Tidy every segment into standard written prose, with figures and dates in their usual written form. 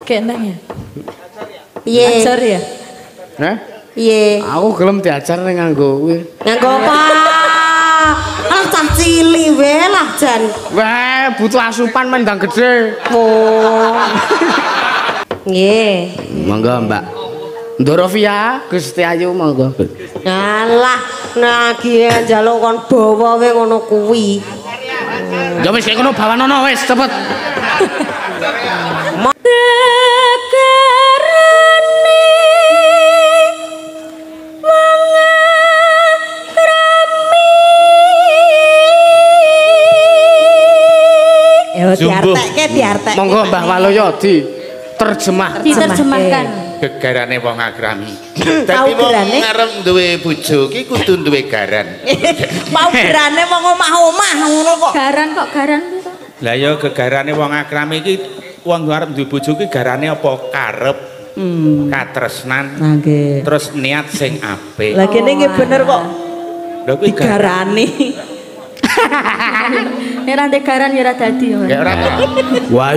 Kenang ya. Piye? Ajar ya. Heh? Piye? Aku gelem diajar ning nganggo kuwi. Nganggo apa? Alah cah cili wae lah jan. Wah, butuh asupan mendang gede. Oh. Nggih. Monggo, Mbak. Dorovia, Gusti Ayu monggo. Alah, nagih njaluk kon bawa wae ngono kuwi. Ya wis kono bawanono wis cepet. Diartekke. Monggo Mbah Waloyo Diterjemahkan. Gegarane wong agrami. Dadi wong ngarep duwe bojo ki kudu duwe garan. Paugerane wong omah-omah ngono kok. Garan gitu. Lah ya gegarane wong agrami ki wong arep duwe bojo ki garane apa karep. Katresnan. Nggih. Terus niat sing apik. Lah kene nggih bener kok. Lha kuwi garane. Nek ra ndek garan ya ora dadi ya. Ya ora. Wah.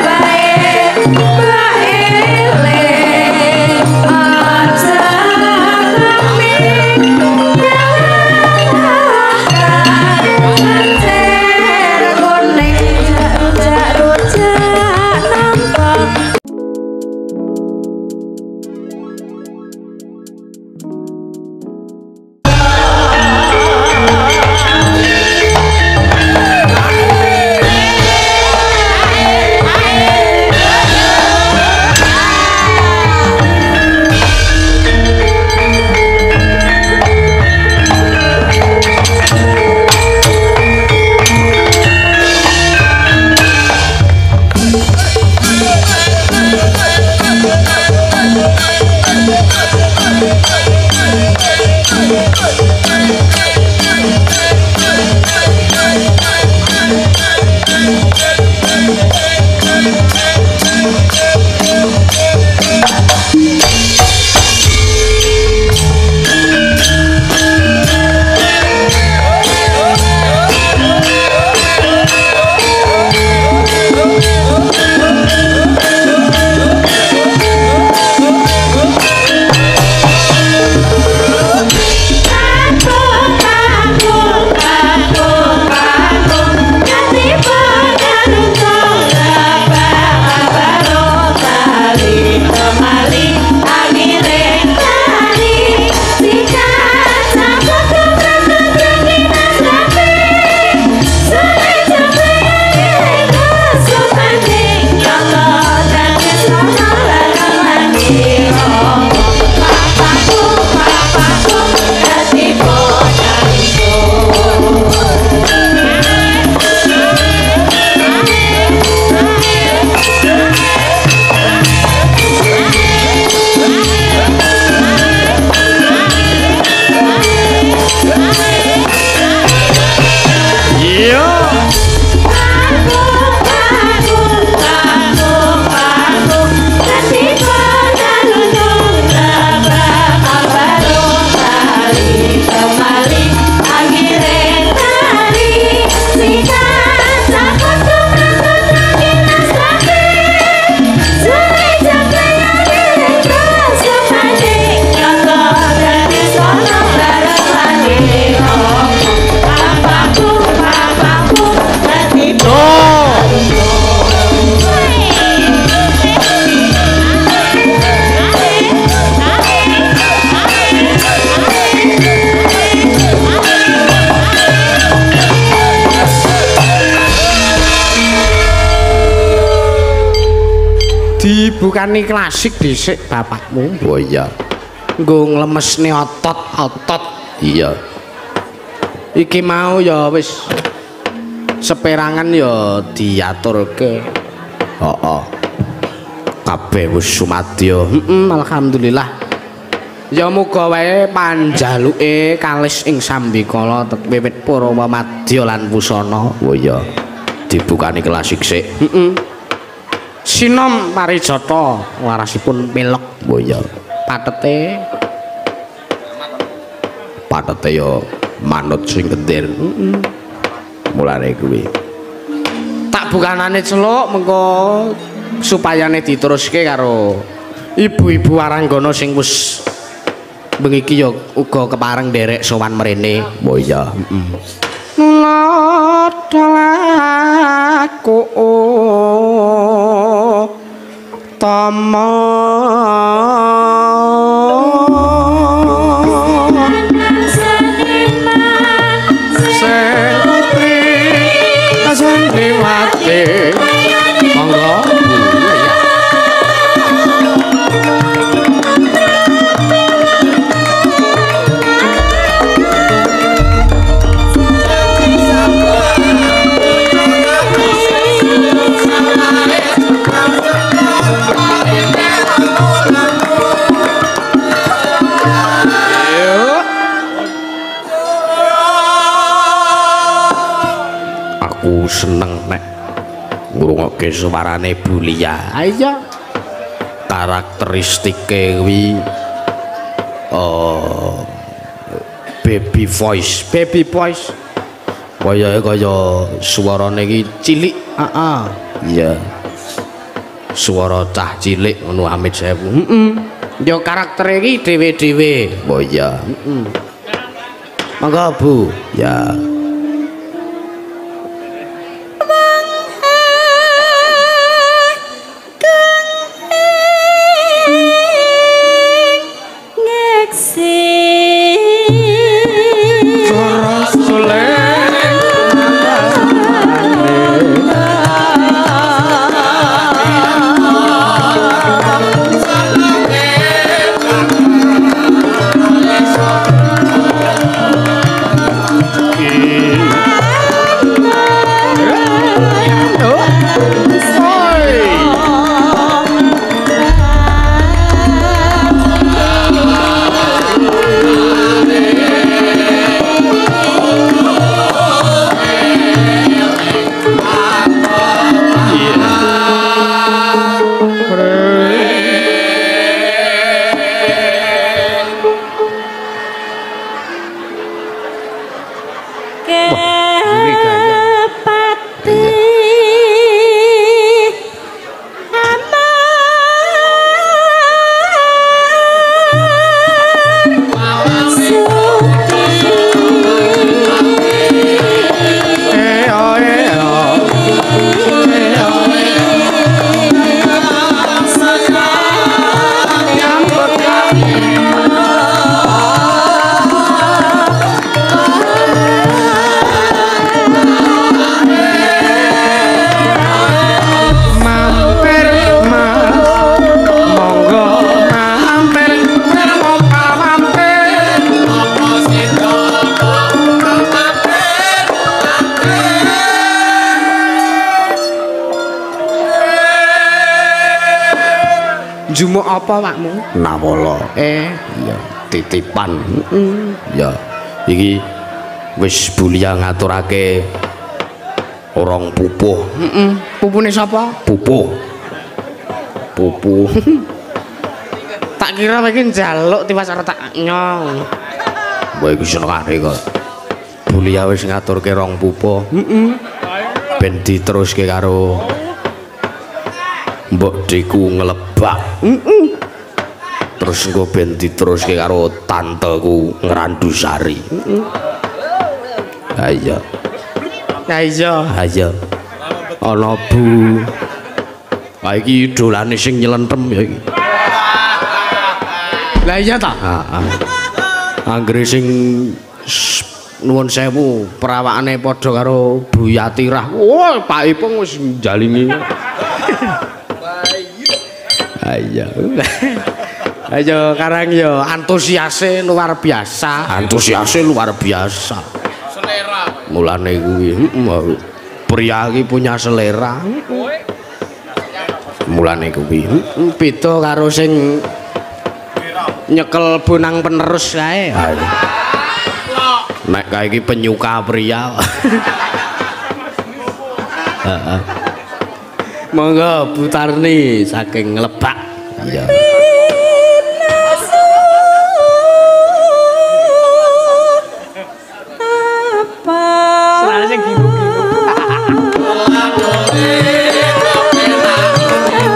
Dibukani klasik dhisik bapakmu. Oh iya. Nggo nglemesne otot-otot. Iya. Iki mau ya wis seperangan ya diaturke. Heeh. Kabeh wis sumadya. Alhamdulillah. Ya muga wae panjaluke kalis ing sambikala wiwit Purwa Madya lan Wusana. Oh iya. Dibukani klasik sik. Sinom Parijata larasipun melok. Oh iya. Patete ya manut sing kendir. Mulane kuwi. Tak bukanane celuk mengko supayane diteruske karo ibu-ibu Waranggana sing wis bengi iki ya uga kepareng nderek sowan mrene. Oh iya. Lodalaku tama Santriwati monggo seneng nek ngrungokke suarane Bulia. Iya. Karakteristike kuwi baby voice. Kaya suarane iki cilik. Heeh. Iya. Suara cah cilik ngono Amit Sewu. Ya karaktere iki dhewe-dhewe. Oh iya. Monggo Bu. Ya. Jumuk apa pakmu? Nawala. Iya, titipan. Ya, iki wis Bulia ngaturake orang pupuh. Pupune sapa? Pupuh. Tak kira kowe iki njaluk tiwas arep tak nyong. Kowe iki senengane kok. Bulia wis ngaturke rong pupuh. Ben diteruske karo Mbok Deku ngelebak. Terus engko ben diteruske karo tanteku Ngrandusari. Ha iya. Ya iya. Ha iya. Ana Bu. Ha iki idolane sing nyelentem ya iki. Lah iya ta? Heeh. Anggere sing nuwun sewu perawakane padha karo Bu Yatirah. Wah, Pak Ipung wis njalingi. Ayo. Ayo karang yo antusiase luar biasa. Antusiase luar biasa. Selera. Mulane kuwi pria iki punya selera. Mulane kuwi Beda karo sing nyekel bonang penerus kae. Nek kae iki penyuka pria. Heeh. Monggo Bu Tarni saking Lebak. Iya. Senane sing gimuk-gimuk.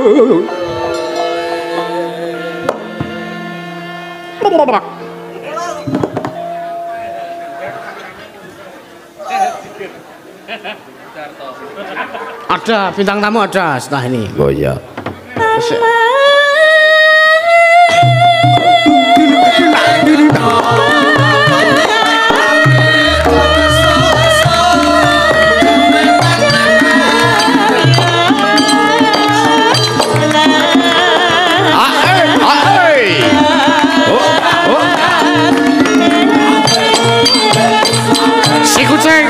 Ada bintang tamu ada setelah ini. Oh iya. Si kucing.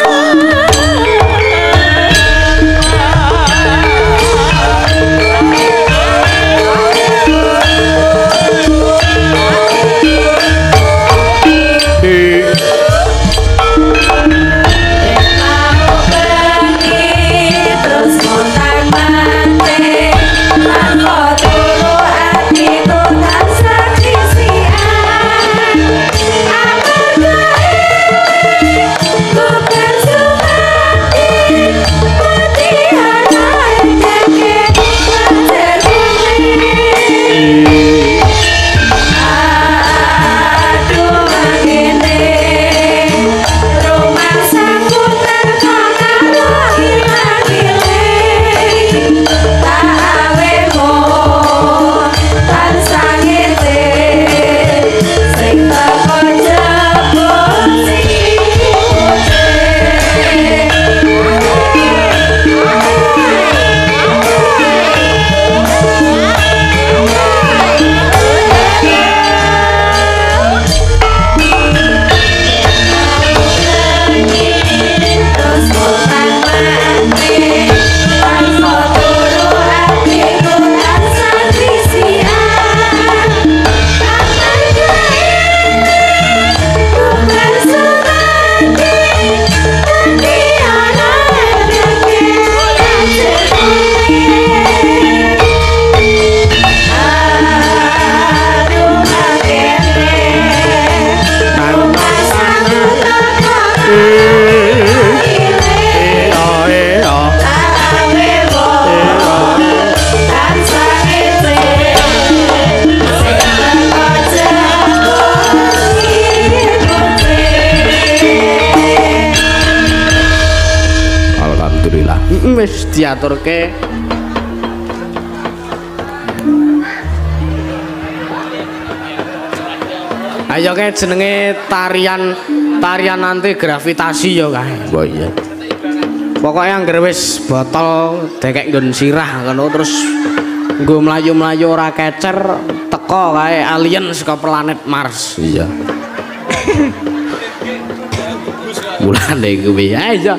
Wis diaturke ayo ke jenenge tarian anti gravitasi ya kae. Oh iya. Pokoknya anggar wis botol dekek nggon sirah ngono terus nggo mlayu-mlayu ora kecer teko kae alien saka planet Mars. Iya. Mulane kuwi ayo.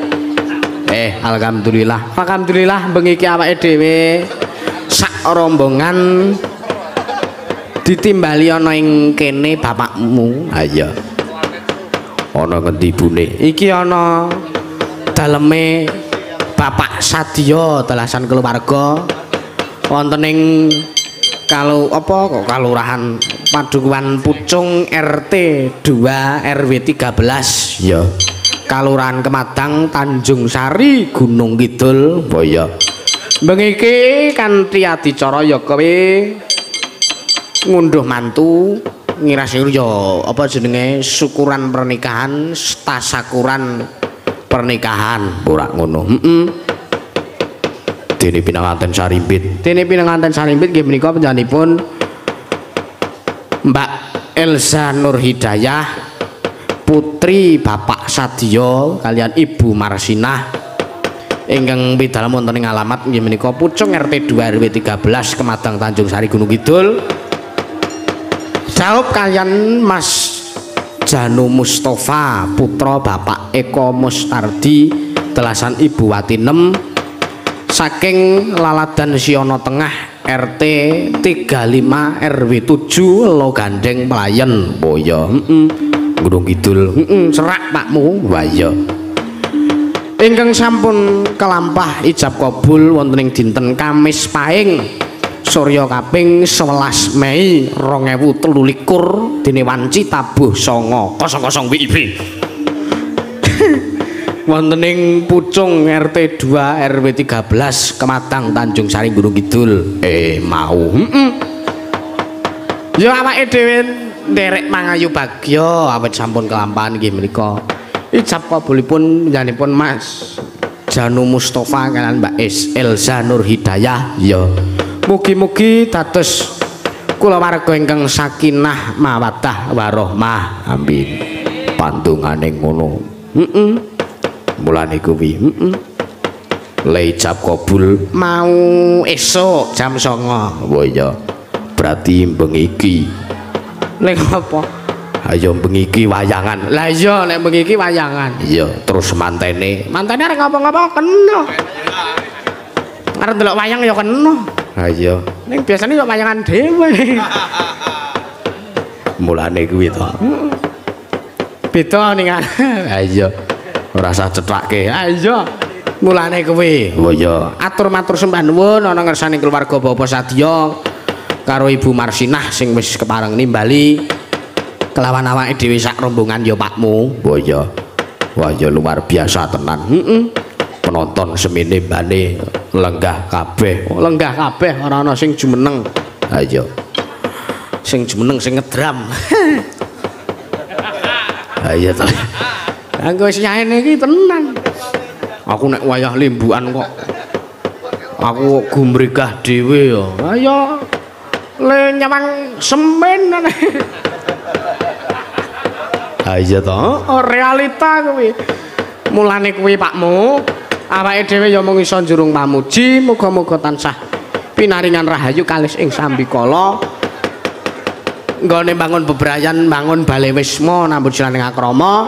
Alhamdulillah bengi iki awake dhewe sak rombongan ditimbali ana ing kene bapakmu. Ha iya. Ana ngendi bune? Iki ana daleme Bapak Sadya telasan keluarga wonten ing kalurahan Padukuhan Pucung RT 2 RW 13. Iya. Kalurahan Kemadang Tanjung Sari Gunung Kidul. Oh iya. Bengi iki kanthi adicara ya kowe ngunduh mantu ngirasir ya apa jenenge syukuran pernikahan tasakuran pernikahan Ora ngono. Dene pinanganten sarimpit. Dene pinanganten sarimpit nggih menika panjenenganipun Mbak Elza Nur Hidayah putri Bapak Sadya kalian Ibu Marsinah ingkang pidalem wonten ing alamat nggih menika Pucung RT 2 RW 13 Kemadang Tanjung Sari Gunung Kidul. Jawab kalian Mas Janu Mustafa putra Bapak Eko Mustardi telasan Ibu Watinem saking Laladan Siono Tengah RT 35 RW 7 Lo Gandeng Melayan. Oh iya. Gunung Kidul. Serak pakmu. Wah iya. Ingkang sampun kelampah ijab kabul wonten ing dinten Kamis Pahing Surya kaping 11 Mei 2023 dene wanci tabuh 9.00 WIB. wonten ing Pucung RT 2 RW 13 Kematang Tanjung Sari Gunung Kidul. Mau. Ya awake dhewe nderek mangayu bagya awet sampun kelampahan nggih menika. Ijab kabulipun nyanipun Mas Janu Mustafa kalian Mbak Elza Nur Hidayah. Ya. Mugi-mugi dados kulawarga ingkang sakinah mawaddah warahmah. Amin. Pantungane ngono. Mulane kuwi. Le ijab kabul mau esuk jam 09.00. Oh iya. Berarti bengi iki. Lek apa? Ayo bengi iki wayangan. Lah iya nek bengi iki wayangan. Iya, terus mantene. Mantene arek ngapa-ngapa kena. Arep delok wayang ya kena. Ha iya. Ning biasane yo wayangan dhewe. Mulane kuwi to. Beda ning. Ha iya. Ora usah cethakke. Ha iya. Mulane kuwi. Oh iya. Atur-matur sembah nuwun ana ngersane keluarga Bapak Sadya karo Ibu Marsinah sing wis kepareng nimbali kelawan awake dhewe sak rombongan ya Pakmu. Oh iya. Wah ya luar biasa tenan. Penonton semene bane lenggah kabeh. Lenggah kabeh ora ana sing jumeneng. Ha iya. Sing jumeneng sing ngedram. Ha iya to. Anggo wis nyaene iki tenan. Aku nek wayah limbukan kok aku gumregah dhewe ya. Ayo le nyawang semen. Ha iya to, realita kuwi. Mulane kuwi Pakmu, awake dhewe ya mung iso njurung pamuji, muga-muga tansah pinaringan rahayu kalis ing sambikala. Nggone bangun bebrayan, bangun bale wisma nambut jalaning akrama.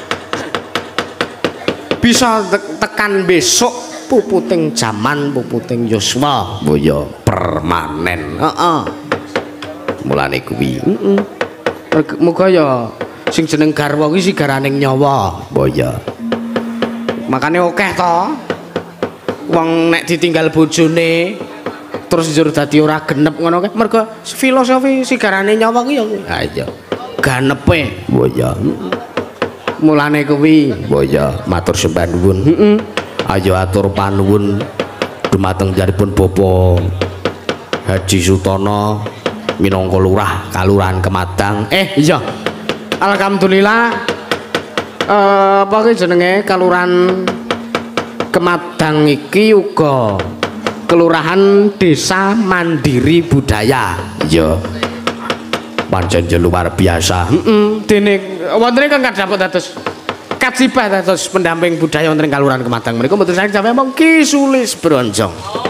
Bisa tekan besok puputing jaman, puputing yuswa. Oh ya permanen. Heeh. Mulane kuwi. Muga ya sing jeneng garwa kuwi sigaraning nyawa. Oh ya. Makane akeh to wong nek ditinggal bojone terus njur dadi ora genep ngono kae. Mergo filosofi sigarane nyawa kuwi ya. Ha iya. Ganepe. Oh ya. Mulane kuwi. Oh ya, matur sembah nuwun. Ayo atur panuwun dumateng jaripun Bapak Haji Sutono minangka lurah Kalurahan Kematang. Iya. Alhamdulillah apa ki jenenge Kalurahan Kematang iki uga kelurahan desa mandiri budaya. Iya. Pancen luar biasa. Dene wonten ingkang kadhapuk dados Katsibah dados pendamping budaya wonten Kalurahan Kematang menika mboten saking sampeyan mong Ki Sulis Bronjong.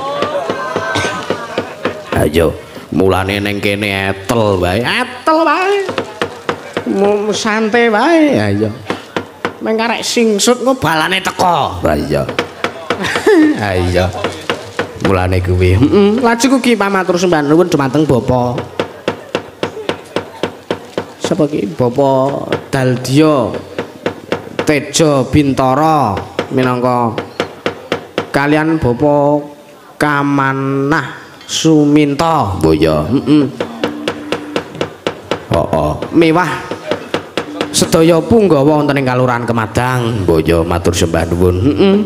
Ayo, mulane ning kene etel wae. Etel wae. Santai wae. Ayo. Meng karek singsut engko balane teko. Ha iya. Ayo. Mulane kuwi. Laju ku Ki pamatur sembah nuwun dumateng Bapak. Sapa ki? Bapak Daldia Tejo Bintara minangka kalian Bapak Kamanah Suminto. Oh ya. Mewah sedaya punggawa wonten ing Kalurahan Kematang. Oh ya matur sembah nuwun.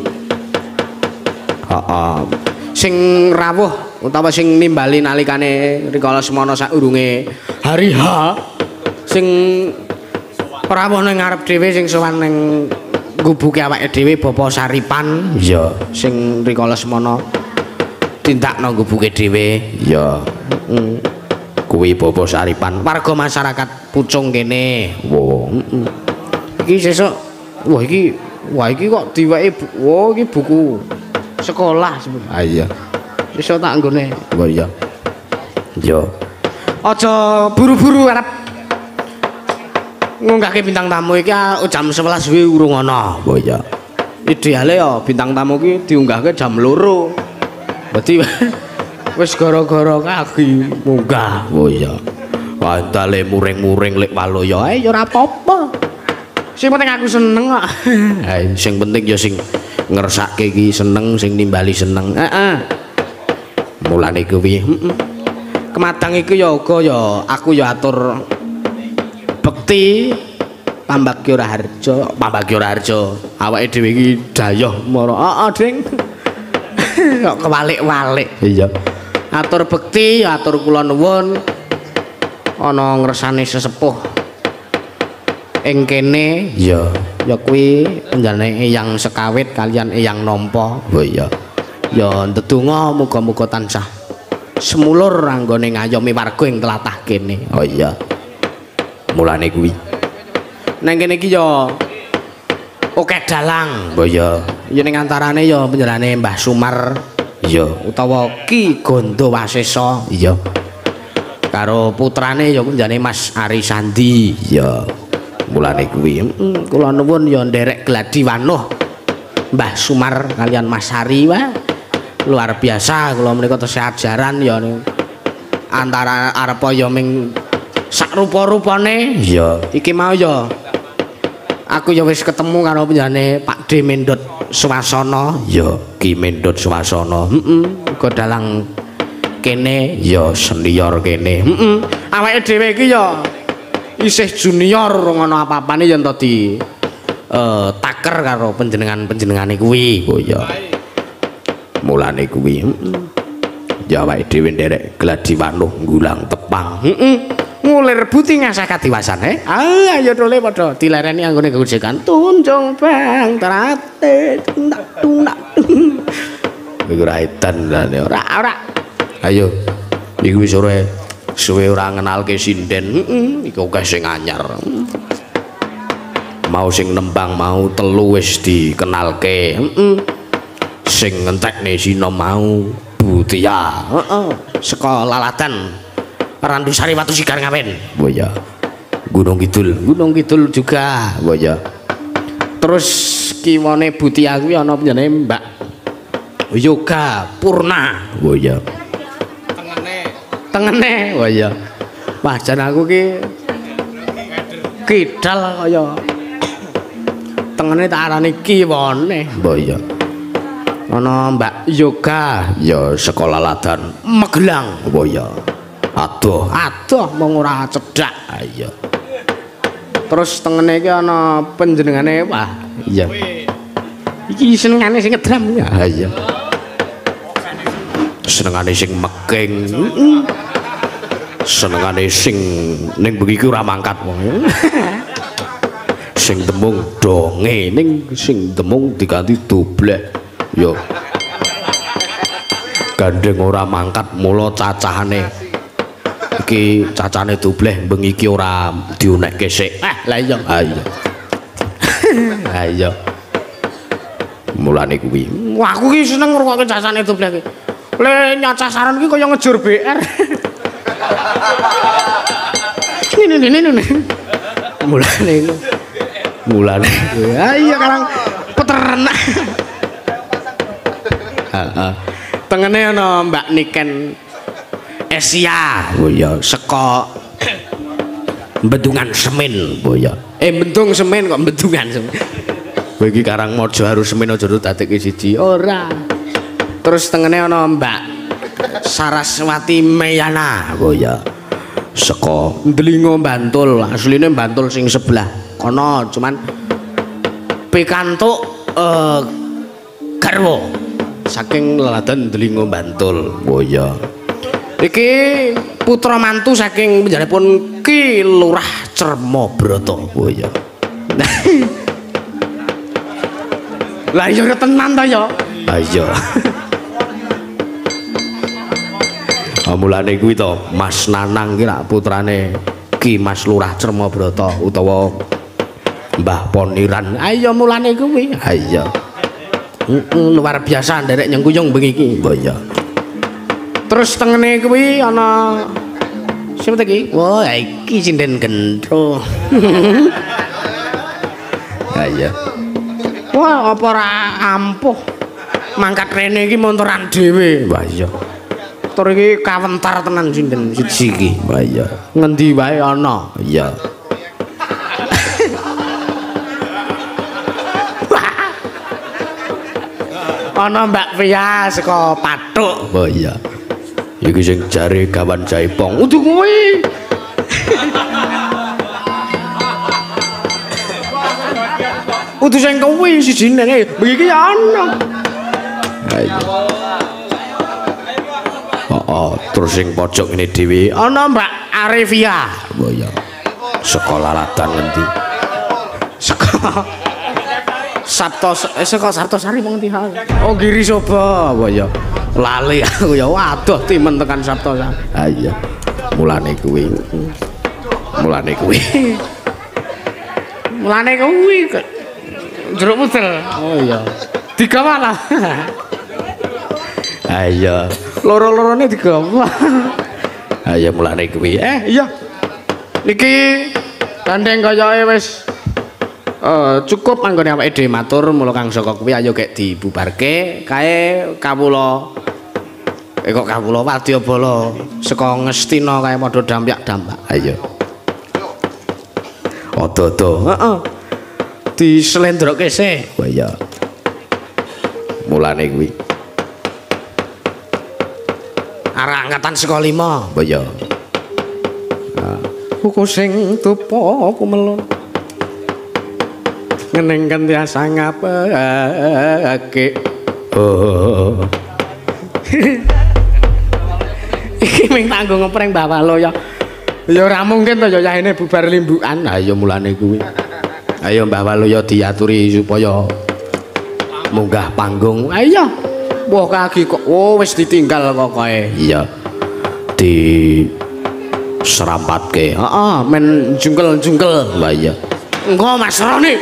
Sing rawuh utawa sing nimbali nalikane rikala semana saurunge hari H sing rawuh ning ngarep dhewe sing sowan ning gubuke awake dhewe Bapak Saripan. Iya, sing rikala semana tindakno gubuke dhewe. Iya. Kuwi Bapak Saripan, warga masyarakat Pucung kene. Wo. Iki sesuk wah iki kok diweki iki buku sekolah sebenarnya. Ah iya. Sesuk tak nggone. Oh iya. Yo. Aja buru-buru arep ngunggahke bintang tamu iki jam 11 kuwi urung ana. Oh iya. Ideale ya bintang tamu iki diunggahke jam 2. Berarti wis gara-gara kaki munggah. Oh iya. Padahal muring-muring lek waloya ae ya ora apa-apa. Sing penting aku seneng kok. Ha sing penting ya sing ngersake iki seneng, sing nimbali seneng. Heeh. Mulane kuwi. Kematang iku ya uga ya aku ya atur bekti Pambagya Raharja. Awake dhewe iki dayoh mara. Heeh, Ding. Kok kewalik-walik. Iya. Atur bekti, atur kula nuwun. Ana ngresani sesepuh ing kene, ya kuwi panjenengane Eyang Sekawit kalian Eyang Nampa. Oh iya. Ya ndedonga muga-muga tansah semulur anggone ngayomi warga ing tlatah kene. Oh iya. Mulane kuwi. Nang kene iki ya akeh dalang. Oh iya. Ya ning antarane ya panjenengane Mbah Sumar, iya, utawa Ki Gandawasesa, iya. Karo putrane ya panjenengane Mas Ari Sandi, iya. Mulane kuwi kula nuwun ya nderek gladi wanuh Mbah Sumar kalian Mas Ari wae. Luar biasa kula menika tesih ajaran ya antara arep ya ming sak rupa-rupane. Iya, iki mau ya aku ya wis ketemu karo panjenengane Pak D Mendot Swasana, ya Ki Mendot Swasana. Uga dalang kene ya senior kene. Awake dhewe iki ya isih junior ngono apa-apane yen to di taker karo panjenengane kuwi. Oh ya. Mulane kuwi. Ya awake dhewe nderek gladi wanuh nggulang tepang. Ngulir buti ngasah kadiwasan ayo dole padha dilereni anggone gojekan tunjung bang terate tunak iku ora edan ora ayo iku wis suwe ora ngenalke sinden iku akeh sing anyar mau sing nembang mau telu wis dikenalke sing ngentekne sina mau Butia saka Lalatan Randu Sari Watu Sigar Ngawen. Oh ya. Gunung Kidul juga. Oh ya. Terus kiwane Butia kuwi ana panjenenge Mbak Yoga Purna. Oh ya. Tengene. Oh ya. Wah jan aku ki kidal kaya tengene tak arani kiwane. Oh ya. Ana Mbak Yoga ya sekolah Ladan Magelang. Oh ya. Aduh mung ora cedhak. Iya. Terus tengene iki ana panjenengane wah, iya. Iki senengane sing ngedram ya. Iya. Senengane sing meking. Senengane sing ning bengi iki ora mangkat wong. Sing demung donge ning sing demung diganti doblek. Yo. Gandeng ora mangkat mula cacahane iki cacane dobleh bengi iki ora diunekke sik. Lah iya. Ha iya. Mulane kuwi. Wah aku ki seneng ngrungokke cacane dobleh ki. Le nyacah saran ki kaya ngejur BR. Ini. Mulane. Ha iya karang peternak. Heeh. Tengene ana Mbak Niken Asia, oh ya, saka Bendungan Semen, oh ya. Bendung Semen kok Bendungan Semen. Kowe iki Karangmaja harus Semen aja dadekke siji. Ora. Terus tengene ana Mbak Saraswati Mayana, oh ya. Saka Delingo Bantul, asline Bantul sing sebelah kono, cuman pikantuk garwa saking Laladan Delingo Bantul, oh ya. Iki putra mantu saking panjenenganipun Ki Lurah Cermabrata. Oh ya. Lah iya tenan to ya. Ha iya. Mulane kuwi to Mas Nanang ki lak putrane Ki Mas Lurah Cermabrata utawa Mbah Poniran. Ayo mulane kuwi. Ha iya. Luar biasa nderek nyengkuyung bengi iki. Oh iya. Terus tengene kuwi ana siapa iki? Wah, iki sinden gendro. Ya iya. Wah, apa ora ampuh. Mangkat rene iki montoran dhewe. Wah iya. Tur iki kawentar tenan sinden siji iki. Wah iya. Ngendi wae ana. Iya. Ana Mbak Pia saka Pathuk. Oh iya. Iki sing jare kawan Jaipong. Uduh kuwi. Kudu sing kuwi sijine iki ya ana. Oh, terus sing pojok ini dhewe ana Mbak Arifia. Oh ya. Sekolah ladan ngendi? Sekolah Sabtosari mong ndi? Oh, Giri Soba. Oh ya. Lali aku ya waduh timen tekan Sabtosari. Ha iya. Mulane kuwi. Mulane kuwi jeruk mutel. Oh iya. Digawa lah. Ayo. Loro-lorone digawa. Ayo mulane kuwi. Iya. Niki gandeng kayae wis cukup anggone awake dhewe matur mula Kang Saka kuwi ayo gek dibubarke kae kawula kok kawula Wadyabala saka Ngastina kae padha dampyak-dampak. Ayo. Odo-odo. Heeh. Dislendrokke sih. Oh iya. Mulane kuwi. Arek angkatan saka 5. Oh iya. Buku sing tupa kumelon. Ngeneng tiasa ngapake. Oh. Iki ming tanggo ngepreng bawalo ya. Ya ora mungkin to ya yahene bubar limbukan. Ha ya mulane kuwi. Ayo Mbah Waluya diaturi supaya munggah panggung. Ayo. Wah kaki kok wis ditinggal kok kae. Iya. Di serampatke. Heeh, men jungkel-jungkel. Lah iya. Engko Mas Roni.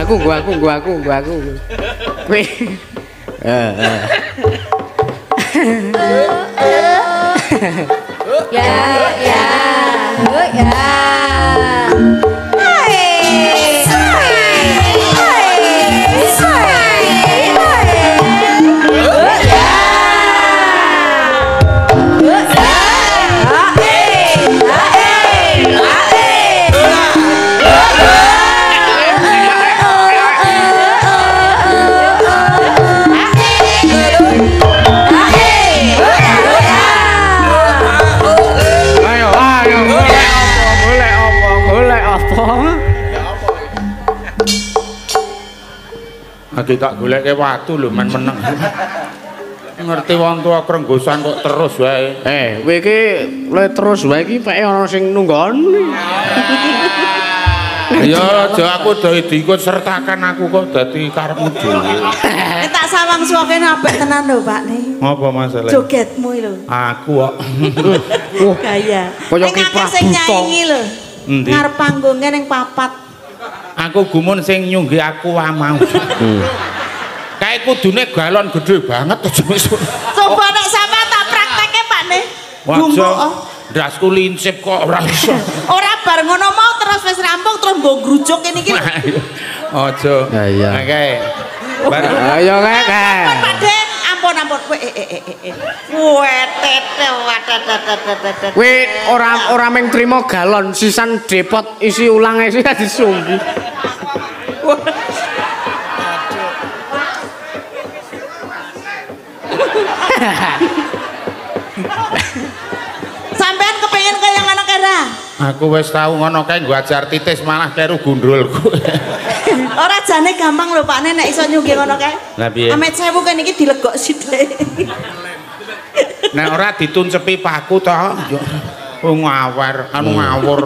Kowe. Lagi tak goleke watu lho men meneng. Ngerti wong tuwa krenggosan kok terus wae. Kowe iki le terus wae iki peke ana sing nunggon. Ya aja aku do diikut sertakan aku kok dadi karepmu dhewe. Tak sawang suwakene apik tenan lho, Pak nih. Apa masalah? Jogetmu lho. Aku kok. Gaya. Kaya kiprah sing buta. nyanyi lho. Endi? Ngarep panggonge ning papat. Aku gumun sing nyunggi aku wae mau. Kae kudune galon gede banget aja mesuk. Coba nek sampean tak prakteke, Pak nih. Wajo. Ndasku lincip kok ora iso. Ora bar ngono mau terus wis rampung terus mbok grujuk kene iki. Aja. Ya, iya. Kae. Bar Ayo kae. Pak De, ampun kowe tete wadadat. Kowe ora mung trimo galon sisan depot isi ulang isi disunggi. Sampean kepengin kaya ngono kira? aku wis tau ngono kae nggo ajar titis malah kleru gundulku. Ora jane gampang lho Pak nek iso nyunggi ngono kae. Lah piye? Amet sewu kene iki dilegok sithik. Nek ora dituncepi paku to. Oh ngawur, ngawur.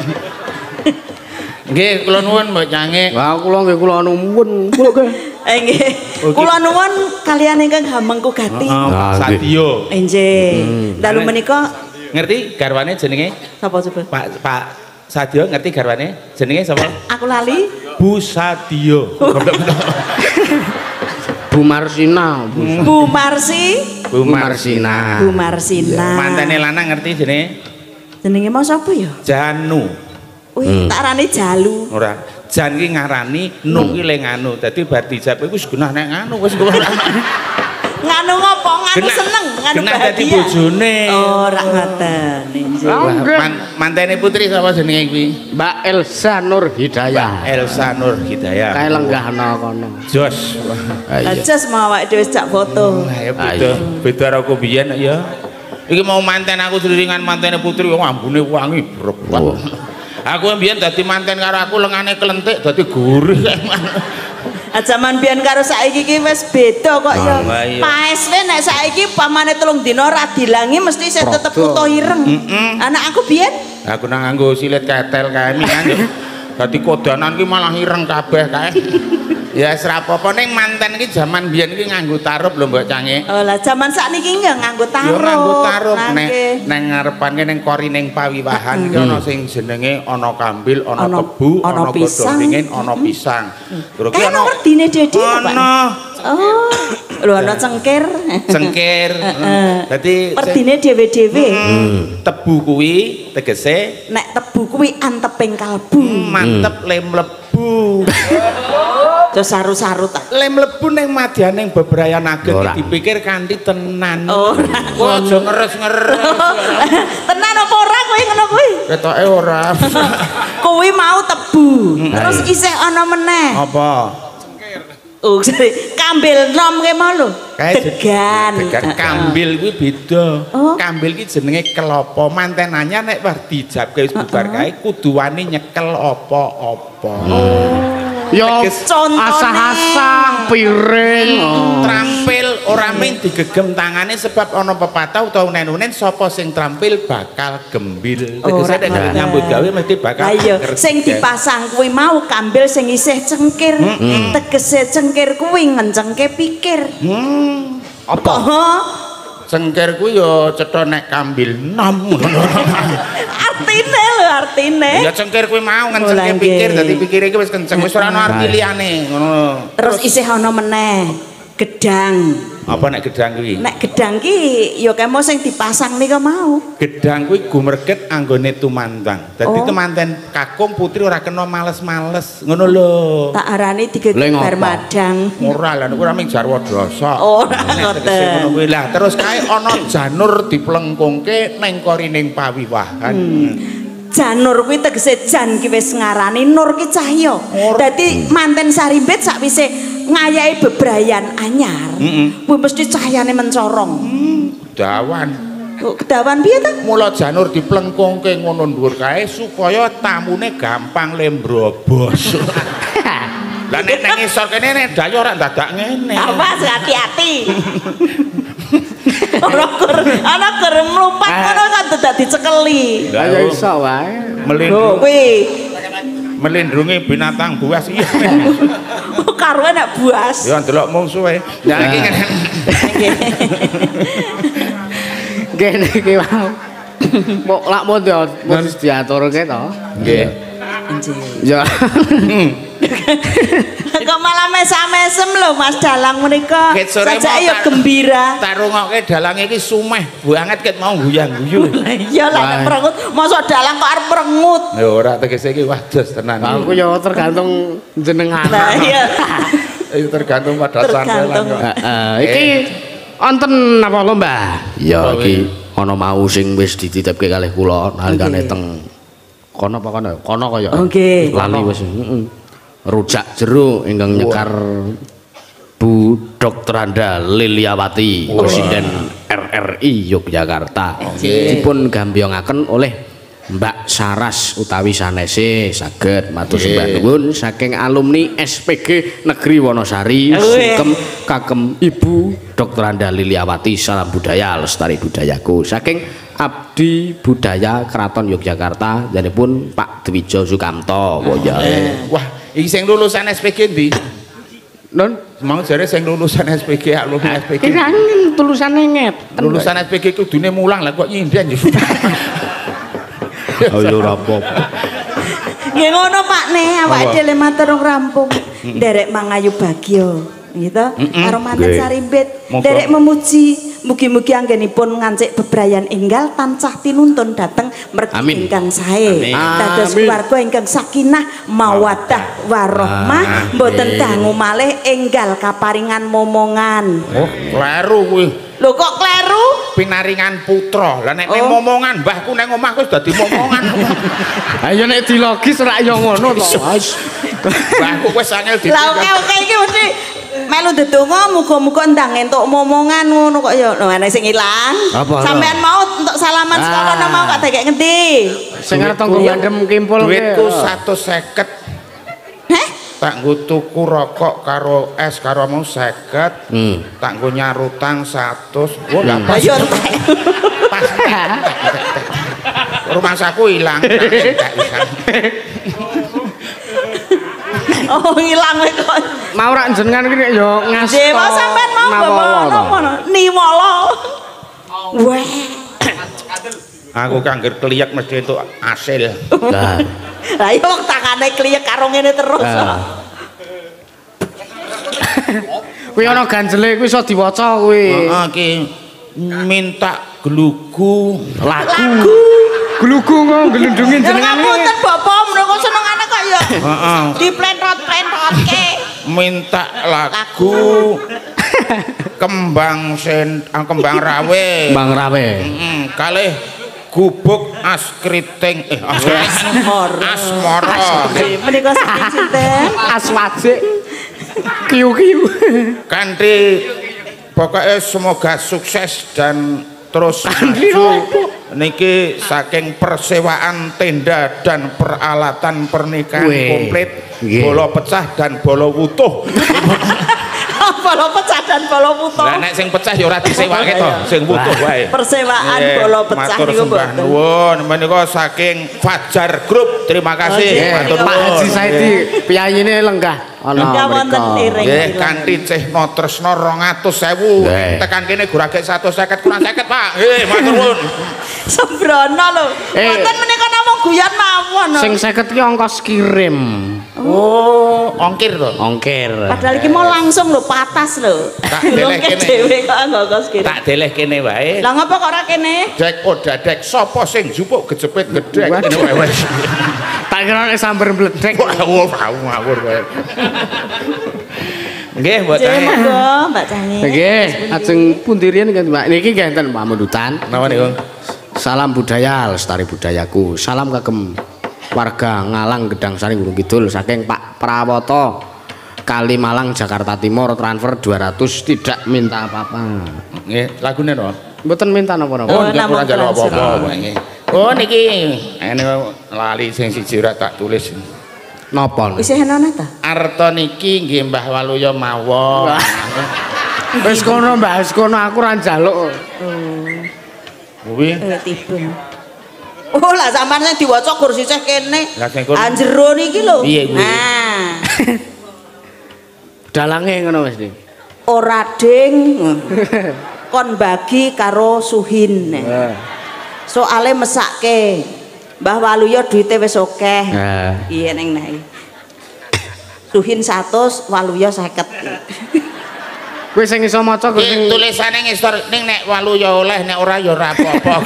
Nggih, kula nuwun Mbak Cange. Wah, kula nggih kula nuwun. Kula nggih. Nggih. Kula nuwun kalian ingkang Hamengku Gati. Sadio. Nggih. Dalu menika Ngerti garwane jenenge? sapa coba? Pak Sadio ngerti garwane? Jenenge sapa? Aku lali. Bu Sadio. Bu Marsina. Bu Marsi. Bu Marsina. Bu Marsina. Mantene lanang ngerti jenenge? Jenenge mau sapa ya? Janu. Wih, tak arani Jalu. Ora. Jan ki ngarani, nu ki le nganu. Dadi bar dijab iku wis genah nek nganu wis ora. Nganu ngopo? Nganu seneng, nganu genah dadi bahagia. bojone. Ora ngoten. Mantene putri sapa jenenge kuwi? Mbak Elsa Nur Hidayah. Elsa Nur Hidayah. Kae lenggahna kono. Jos. Aja mau awake dhewe cak foto. Ayo beda karo aku biyen ya. Iki mau manten aku seliringan mantene putri wong ambune wangi brebet. Aku mbiyen dadi manten karo aku lengane klentik dadi gurih. Jaman biyen karo saiki iki wis beda kok ya. Ah, iya. Paeswe nek saiki pamane 3 dina ora dilangi mesti isih tetep utuh ireng. Anak aku biyen Aku nang nganggo silit ketel kae mingan yo. Dadi kodanan ki malah ireng kabeh kae. Ya wis ra apa-apa ning manten iki jaman biyen iki nganggo tarup lho Mbak Cange. oh lah jaman sakniki ya nganggo Yo tarup. nganggo tarup Nangke. neng ngarepan neng korining pawiwahan iki ana sing jenenge ana kambil, ana Ana- tebu, ana ana pisang. godhongingen, ana pisang. Terus ki Kayak ana werdine Dedi apa, Pak? ana Oh, lho ana cengkir. cengkir. Dadi Werdine dhewe-dhewe. tebu kuwi tegese Nek tebu kuwi anteping kalbu. mantep le mlebu. Terus saru-saru ta. Le mlebu ning madyaning bebrayan ageng Ora. dipikir kanthi tenan. Ora. Kok aja ngeres-ngeres. Tenan apa ora kowe ngono kuwi? Ketoke ora. Kuwi mau tebu. Terus isih ana meneh. Apa? Oh, kambil nom ke mau lho. Degan. Degan kambil kuwi beda. Oh. Kambil ki jenenge kelapa. Mantenannya nek war dijabke wis bubar kae kudu wani nyekel apa-apa. Yo Contone. asah-asah piring. Trampil ora mung digegem tangane sebab ana pepatah utawa unen-unen sapa sing trampil bakal gembil. Tegese nek ngoten. nyambut gawe mesti bakal Ayo, anger. sing dipasang kuwi mau kambil sing isih cengkir. Tegese cengkir kuwi ngencengke pikir. Apa? Oh, Cengkir kuwi ya cetha nek kambil nom. artine. Ya cengkir kuwi mau ngencengke pikir dadi pikire iki wis kenceng wis ora ono arti liyane ngono. Terus isih ana meneh gedang. Apa nek gedang kuwi? Nek gedang ki ya kemo sing dipasang nika mau. Gedang kuwi gumreget anggone tumantang. Dadi temanten kakung putri ora kena males-males ngono lho. Tak arani digebar madang. Ora lha ora ming jarwa dosa. Ora ngoten. Ngono kuwi lah terus kae ana janur diplengkungke ning korining pawiwahan. Janur kuwi tegese jan ki wis ngarani nur ki cahya. Dadi manten Sarimbit sakwise ngayahi bebrayan anyar. Kuwi mesti cahyane mencorong. Dawan. Kedawan piye ta? Mula janur diplengkungke ngono dhuwur kae supaya tamune gampang lembrobos. Lah nek nang isor kene nek dayo ora dadak ngene. Awas hati-hati. Ana gur mlupat ngono kan dadak dicekeli. Lah ya iso wae. Lho kuwi melindungi binatang buas iya. Karo nek buas. Ya ndelok mungsuhe. Ya iki ngene. Kene iki wae. Mok lak mon wis diaturke to. Nggih. Ya. Kok malah mesam-mesem lho Mas Dalang menika. Sajake ya mau gembira. Tak rungokke dalange iki sumeh banget ket mau guyang-guyu. Iya lah merengut. Mosok dalang kok arep merengut. Ya ora tegese iki wados tenan. Aku ya tergantung jenengan. Nah iya. Itu tergantung pada sampeyan. Iki wonten apa lho, Mbah? Ya iki ana mau sing wis dititipke kalih kula nalikane teng kono apa kono? Kono kaya. Nggih. Lali wis. Rujak jeruk ingkang nyekar Bu Dr. Anda Liliawati, Presiden RRI Yogyakarta. Dipun gambiongaken oleh Mbak Saras utawi sanese saged matur sembah nuwun saking alumni SPG Negeri Wonosari sugeng kagem Ibu Dr. Anda Liliawati. Salam budaya lestari budayaku saking Abdi Budaya Keraton Yogyakarta danipun Pak Dwijo Sukamto. Wah, iki sing lulusan SPG ndi? Non, mau jare sing lulusan SPG alumni SPG. Kirang tulisane nget. Lulusan SPG kudune mulang lah kok nyinden. Ayo ora apa-apa. Nggih ngono Pak Ne, awake dhewe matur rampung. Nderek mangayu bagya. Gitu. Karo manten Sarimbit. Nderek memuji mugi-mugi anggenipun ngancik bebrayan enggal tansah tinuntun dhateng mergi ingkang sae. Dados keluarga ingkang sakinah mawaddah warahmah mboten dangu malih enggal kaparingan momongan. Oh, kleru kuwi. Lho kok kleru? Pinaringan putra. Lah nek momongan mbahku nang omah wis dadi momongan. Ayo nek dilogis ora ya ngono to. Mbahku wis angel di. Lah oke iki mesti melu ndedonga muga-muga ndang entuk momongan ngono kok ya. Lho ana sing ilang. Sampean mau untuk salaman sekolah mau gak dek ngendi? Sing arep tanggo bandem kimpul duitku 150. Heh? Tak nggo tuku rokok karo es karo mau 50. Tak nggo nyarutang 100. Wah, gak pas. Ayo. Pas. Rumah saku ilang. Oh ilang kok. Mau rak jenengan iki ya ngasto. Dewa sampean mau ngono. Niwala. Wah. Aku kangger kliyek mesti entuk hasil. Lah. Lah iya wong tangane kliyek karo ngene terus. Kuwi ana ganjele kuwi iso diwaca kuwi. Heeh iki minta glugu Lagu. Glugu kok glundungin jenengan iki. Ngapunten Bapak menika senengane kok ya. Heeh. Diplentot-plentotke. Minta lagu kembang kembang rawe. Kembang rawe. Kalih gubuk askriting asmara. Menika saking sinten? Aswaje. Kiu-kiu. Kanthi pokoknya semoga sukses dan terus maju. Niki saking persewaan tenda dan peralatan pernikahan komplit, bolo pecah dan bolo wutuh. Bolo pecah dan bolo puto. Lah nek sing pecah ya ora disewake to, sing putuh wae. Persewaan bolo pecah niku Matur mboten. nuwun menika saking Fajar Group. Terima kasih. Matur Pak nuwun. Haji Saidi piyayine lenggah ana Ya wonten mriko. iring. Nggih kanthi Cihno Tresna 200.000. Nggih. Tekan kene gurage 150 kurang 50, Pak. Nggih, matur nuwun. Sembrono lho. Wonten menika namung guyon mawon. Sing 50 ki ongkos kirim. Oh, ongkir to. Ongkir. Padahal iki mau langsung lho patas lho. Tak deleh Lungke kene. dhewe kok ngokos kene. Tak deleh kene wae. Lah ngapa kok ora kene? Dek dadek sapa sing jupuk gejepit gedhek ngene wae wis. Tak kira nek sambar bledek. Ngawur wae. Nggih, Mbak Nggih, Tani. monggo Mbak Tani. Nggih, ajeng pundi riyen kan Mbak. Niki enten pamundutan. Napa niku? Salam budaya lestari budayaku. Salam kagem warga Ngalang Gedang Sari Gunung Kidul saking Pak Prawoto Kalimalang Jakarta Timur transfer 200 tidak minta apa-apa. Nggih, lagune to. Mboten minta napa-napa. Oh, namung nggih kurang jaluk transfer. apa-apa nggih. Oh niki ene lali sing siji ora tak tulis. Napa? Isih ana ta? Arta niki nggih Mbah Waluya mawon. Wis kono Mbah, wis kono aku ora njaluk. Kuwi Tibun. Oh lah sampean sing diwaca kursi ceh kene. Lah sing kono. Anjero niki lho. Piye kuwi? Nah. Dalange ngono wis, Dik. Ora ding. Kon bagi karo Suhin. Soale mesake. Mbah Waluya duite wis akeh. Iya ning nae. Suhin 100, Waluya 50. Kowe sing iso maca Iki tulisane ngisor ning nek Waluya oleh nek ora ya ora apa-apa.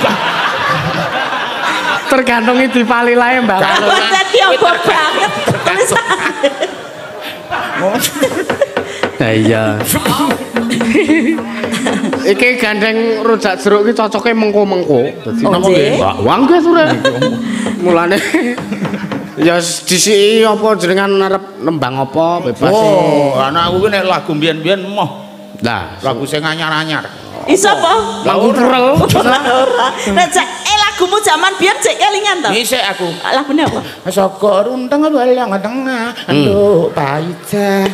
tergantung dipali lae Mbak. Apa dadi apa banget tulisane. Lah iya. Iki gandeng rujak jeruk iki cocoke mengko-mengko. Dadi Oh, napa nggih? nggih? Wah, nggih sure. Mulane ya disiki apa jenengan arep nembang apa bebas. Oh, ana aku ki nek lagu mbiyen-mbiyen moh. Lah, Lagu sing anyar-anyar. Iso apa? lagu purel. Ora. Nek lagumu zaman biyen cek kelingan to? Ngisik aku. Lagune apa? Saka runteng balang tengah nduk paija.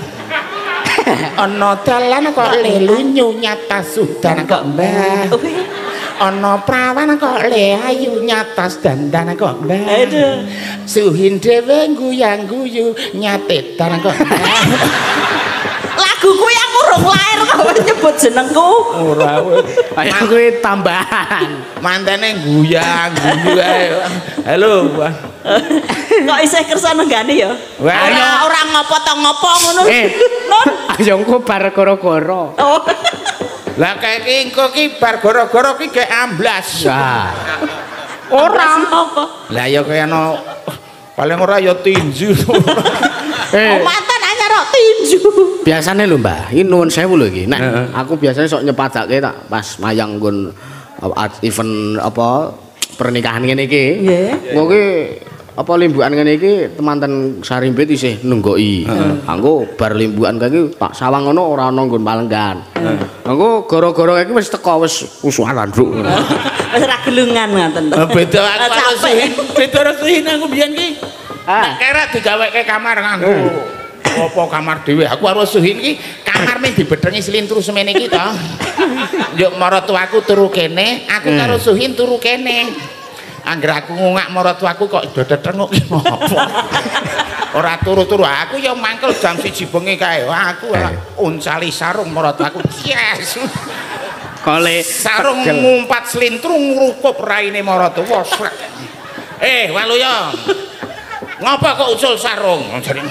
Ana dalan kok lelu nyata sudan kok mbah. Ana prawan kok le ayu nyatas dandan kok mbah. Aduh. Suhin dhewe guyang-guyu nyatetan kok mbah. Lagu kuwi aku urung lair kok nyebut jenengku. Ora Ayo kuwi tambahan. mantene guyang-guyu ae. Halo, Mbah. Kok isih kersa nenggani ya? Wah, Ora ora ngopo to ngopo ngono. Non. Ayo engko bar goro-goro. Oh. Lah kayak engko ki bar goro-goro ki gek amblas. Nah, Ora apa? Lah ya kaya ana paling ora ya tinju. Oh, mantan anyar kok tinju. biasane lho Mbah, iki nuwun sewu lho iki. Nek aku biasanya sok nyepadake tak pas mayang nggon event apa pernikahan ngene iki. Nggih. Engko ki apa limbukan ngene iki temanten Sarimbit isih nunggoki. Engko bar limbukan kae tak sawang ngono ora ana nggon palenggan. Engko gara-gara kae wis teko wis usuhan landruk. Wis ra gelungan ngoten to. Beda aku karo Capek. Suhin, beda karo Suhin aku biyen ki. Ah. Nek kira digaweke kamar nganggo apa kamar dhewe. Aku karo Suhin ki kamar meh dibedhengi slintru semene iki to. Yo maratuaku turu kene, aku karo Suhin turu kene. Angger aku ngungak maratuaku kok dodetenguk ki ngopo. Ora turu-turu aku ya mangkel jam 1 bengi kae. Wah, aku uncali sarung maratuaku. Yes. Kole Sarung ngumpat slintru ngrukup raine maratu. Wah, srek. Waluya. Ngapa kok usul sarung? Jare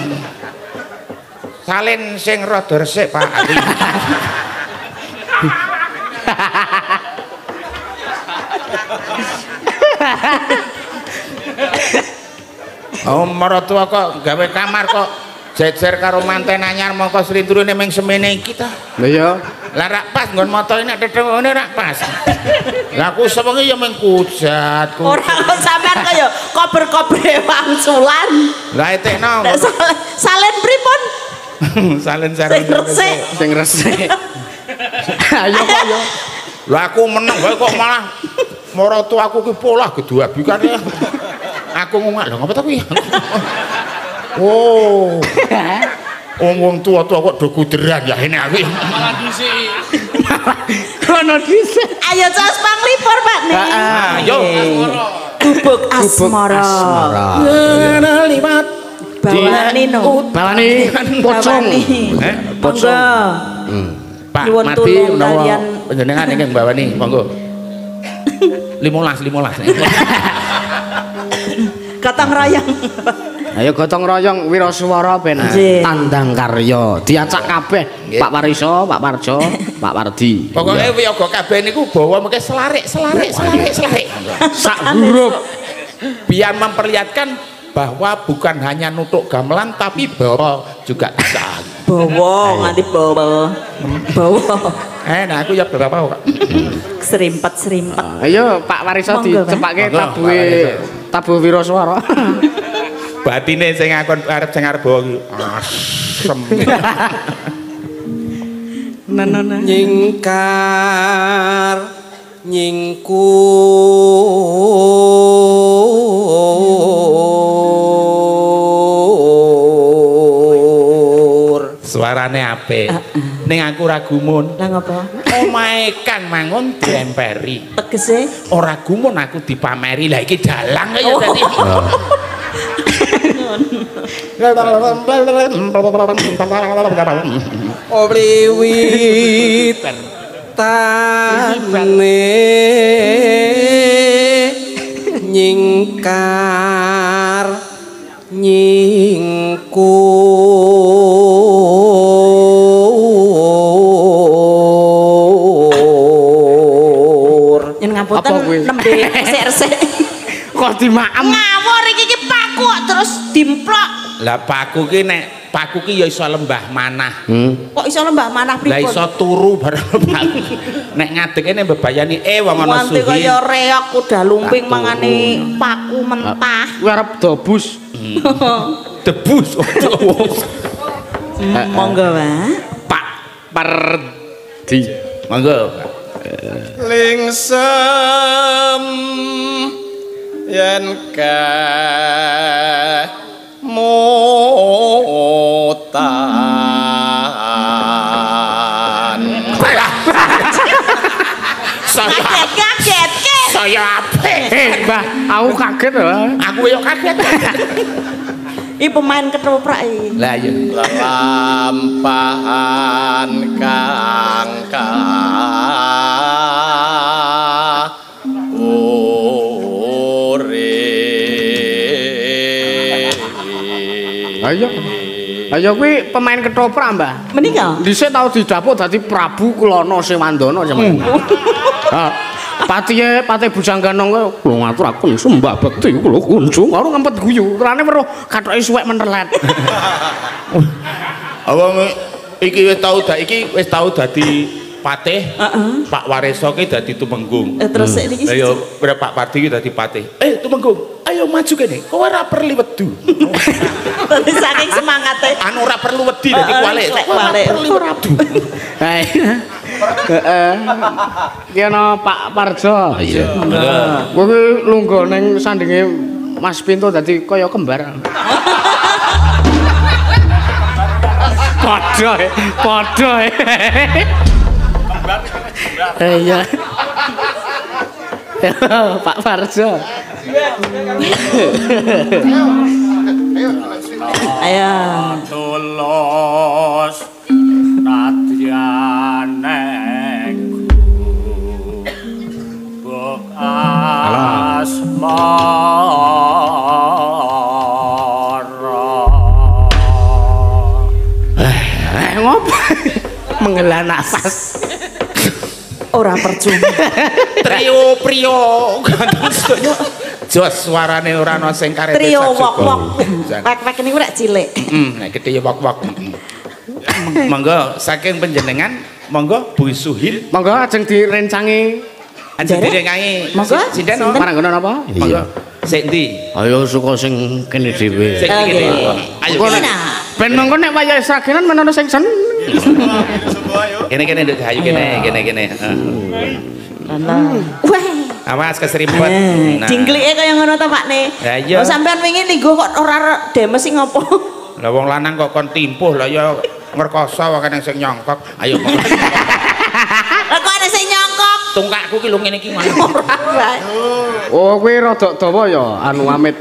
salin sing rada resik, Pak. Oh, maratu kok gawe kamar kok jejer karo manten anyar mongko slintrune ming semene iki ta. Lha ya. Lah rak pas nggon motoe nek tetengone rak pas. Lah aku sewengi ya mung kujat. Ora kok sampean kaya kober-kobre wangsulan. Lah etekno. Nek salen pripun? Salen Sing sarung. resik. Sing resik. Ayo kok yo. Lah aku meneng wae kok malah maratu aku ki polah geduabi kan ya. Aku ngungak lho ngapa ta kuwi? Oh. Wong tua-tua kok do kuderan ya ini aku. Malah dhisik. Kono dhisik. Ayo cos panglipur Pak nih. Ayo. Gubuk asmara. Liwat Bawani no. Bawani pocong. Monggo. Pak Nyuwun mati tulung menawa kalian. panjenengan ingkang bawani monggo. 15. Katang rayang. Ayo gotong royong wiraswara ben Nggih. tandang karya. Diacak kabeh Pak Wariso, Pak Parjo, Pak Wardi. Pokoke wiyaga kabeh niku bawa mengke selarik. Sak huruf. Biar memperlihatkan bahwa bukan hanya nutuk gamelan tapi bawa juga bisa. Bawa nganti bawa. Nah aku ya berapa kok. Serimpet. Ayo Pak Wariso Monggo, Pak. dicepake Monggo, tabuh wiraswara. Batine sing sing arep bawa ki asem. Nana. Nyingkar nyingkur Suarane apik. Ning aku ra gumun. Lah ngapa? Omahe Kang Mangun diemperi. Tegese Ora gumun aku dipameri. Lah iki dalang ya dadi. obliwit tane nyingkar nyingkur yen ngapunten Apa kuwi? nembe resik-resik. Kok dimaem? Ngawur iki paku kok terus dimplok. Lah paku ki nek paku ki ya iso lembah manah. Kok iso lembah manah Lah pripun? iso turu bareng paku. Nek ngadeg kene mbebayani wong ana Nganti suhi. kaya reok kuda lumping mangane paku mentah. Kuwi arep dobus. Debus. Monggo, Pak. Pak Pardi. Monggo. lingsem yen kemutan Kaget ke. Saya apik. Mbah, aku kaget lho. Aku yo kaget. Iki pemain ketoprak iki. Lah iya. lelampahan urip Ayo kuwi pemain ketoprak, Mbah. Menika? Dhisik tau didapuk dadi Prabu Kulana Sewandana jaman. Ha, Patihe Bujangganong kuwi kula ngaturaken sembah bekti kula kunjung karo ngempet guyu. Terane weruh kathoke suwek menelet. Awang iki wis tau dadi patih. Pak Wareso ki dadi tumenggung. Terus niki Ayo Pak Pardi ki dadi patih. Tumenggung. Ayo maju kene. Kowe ora perlu wedi. dadi saking semangate. Anu ora perlu wedi dadi kualik. Ora perlu wedi. Heeh. Ki ana Pak Parjo. Iya. Kowe lungguh ning sandinge Mas Pinto dadi kaya kembar. Padha. Iya. Pak Parjo. Ayo. tulus nadyane buk asmara Ngopo? Menghela nafas. Ora percuma. Trio prio ganteng sedaya. Jos suarane ora ana sing karet. Trio wok-wok. Wek-wek niku rek cilik. Nek gede ya wok-wok. Monggo saking panjenengan, monggo Bu Suhin. Monggo ajeng direncangi. Ajeng Derek? direncangi. Monggo, Sinden sinten? Maranggono napa? Monggo. Sik ndi? Ayo suka sing kene dhewe. Sik kene. Ayo kene. Ben mongko nek wayahe sragenan men ana sing sen. Kene nduk ayo kene. Wah. Awas keserimpet. Dingklike kaya ngono to, Pak Ne. Ya iya. Oh sampean wingi linggo kok ora demes sing ngopo? Lah wong lanang kok kon timpuh lah ya ngrekoso wae kene sing nyongkok. Ayo. Lah kok ana sing nyongkok? Tungkakku ki lho ngene iki ngono. Oh, kuwi rada dawa ya anu amit.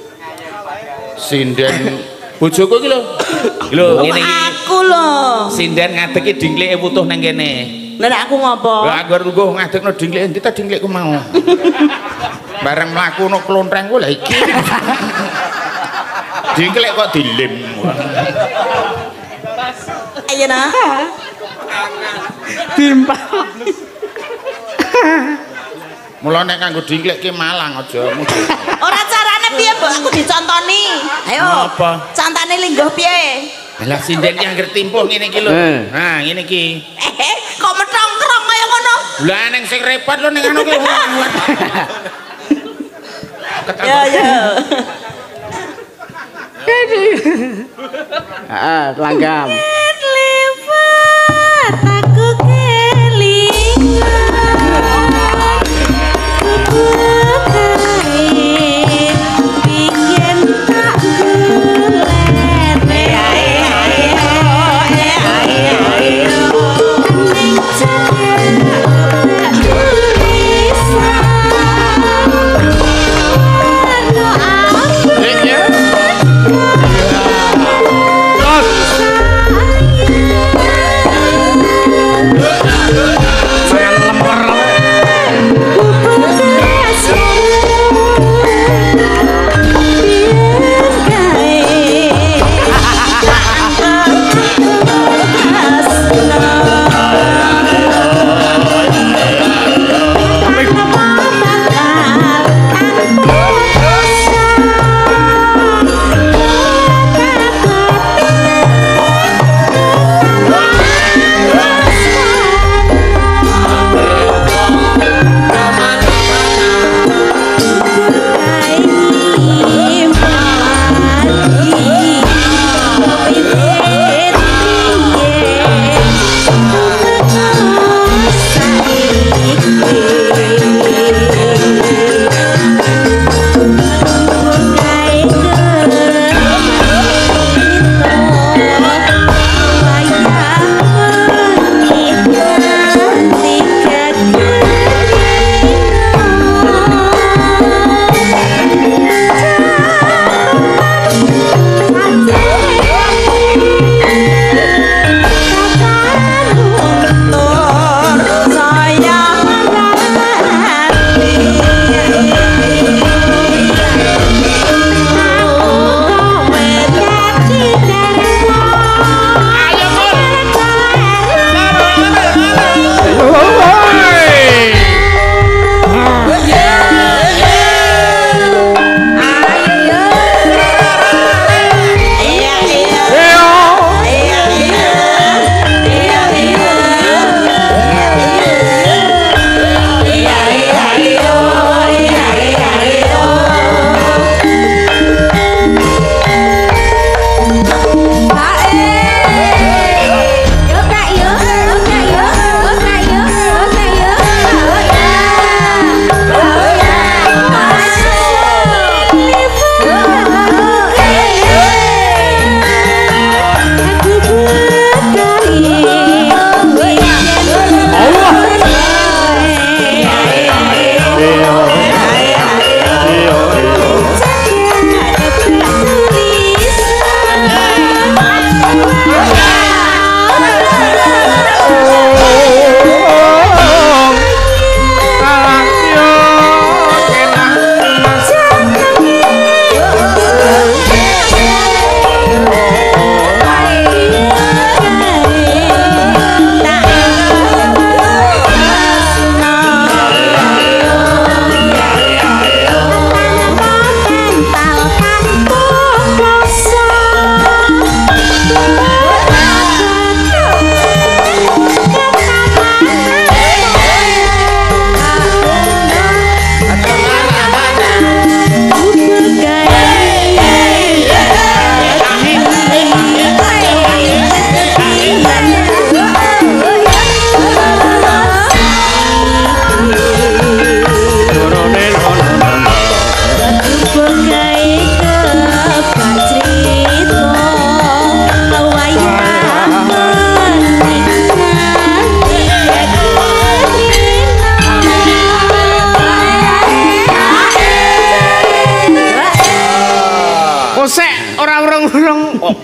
Sinden bojoku iki lho. Lho ngene iki. Aku lho. Sinden ngadeg ki dingklike wutuh nang kene. Lah aku ngopo? Lah aku lungguh ngadegno dingklike endi ta dingklikku mau. Bareng mlaku no klontrengku lah iki. Dingklik kok dilem. Ayo nah. Timpal. Mula nek kanggo dingklik ki malang aja mudhun. Ora carane piye, Mbok? Aku dicontoni. Ayo. Apa? Contane lingguh piye? Lah sinden ki anggere timpuh ngene iki lho. Nah, ngene iki. Kok metong-krong kaya ngono? Lah ning sing repot lho ning anu ki. Ya ya. Langgam. Lewat aku kelingan. Pingin tak gelet.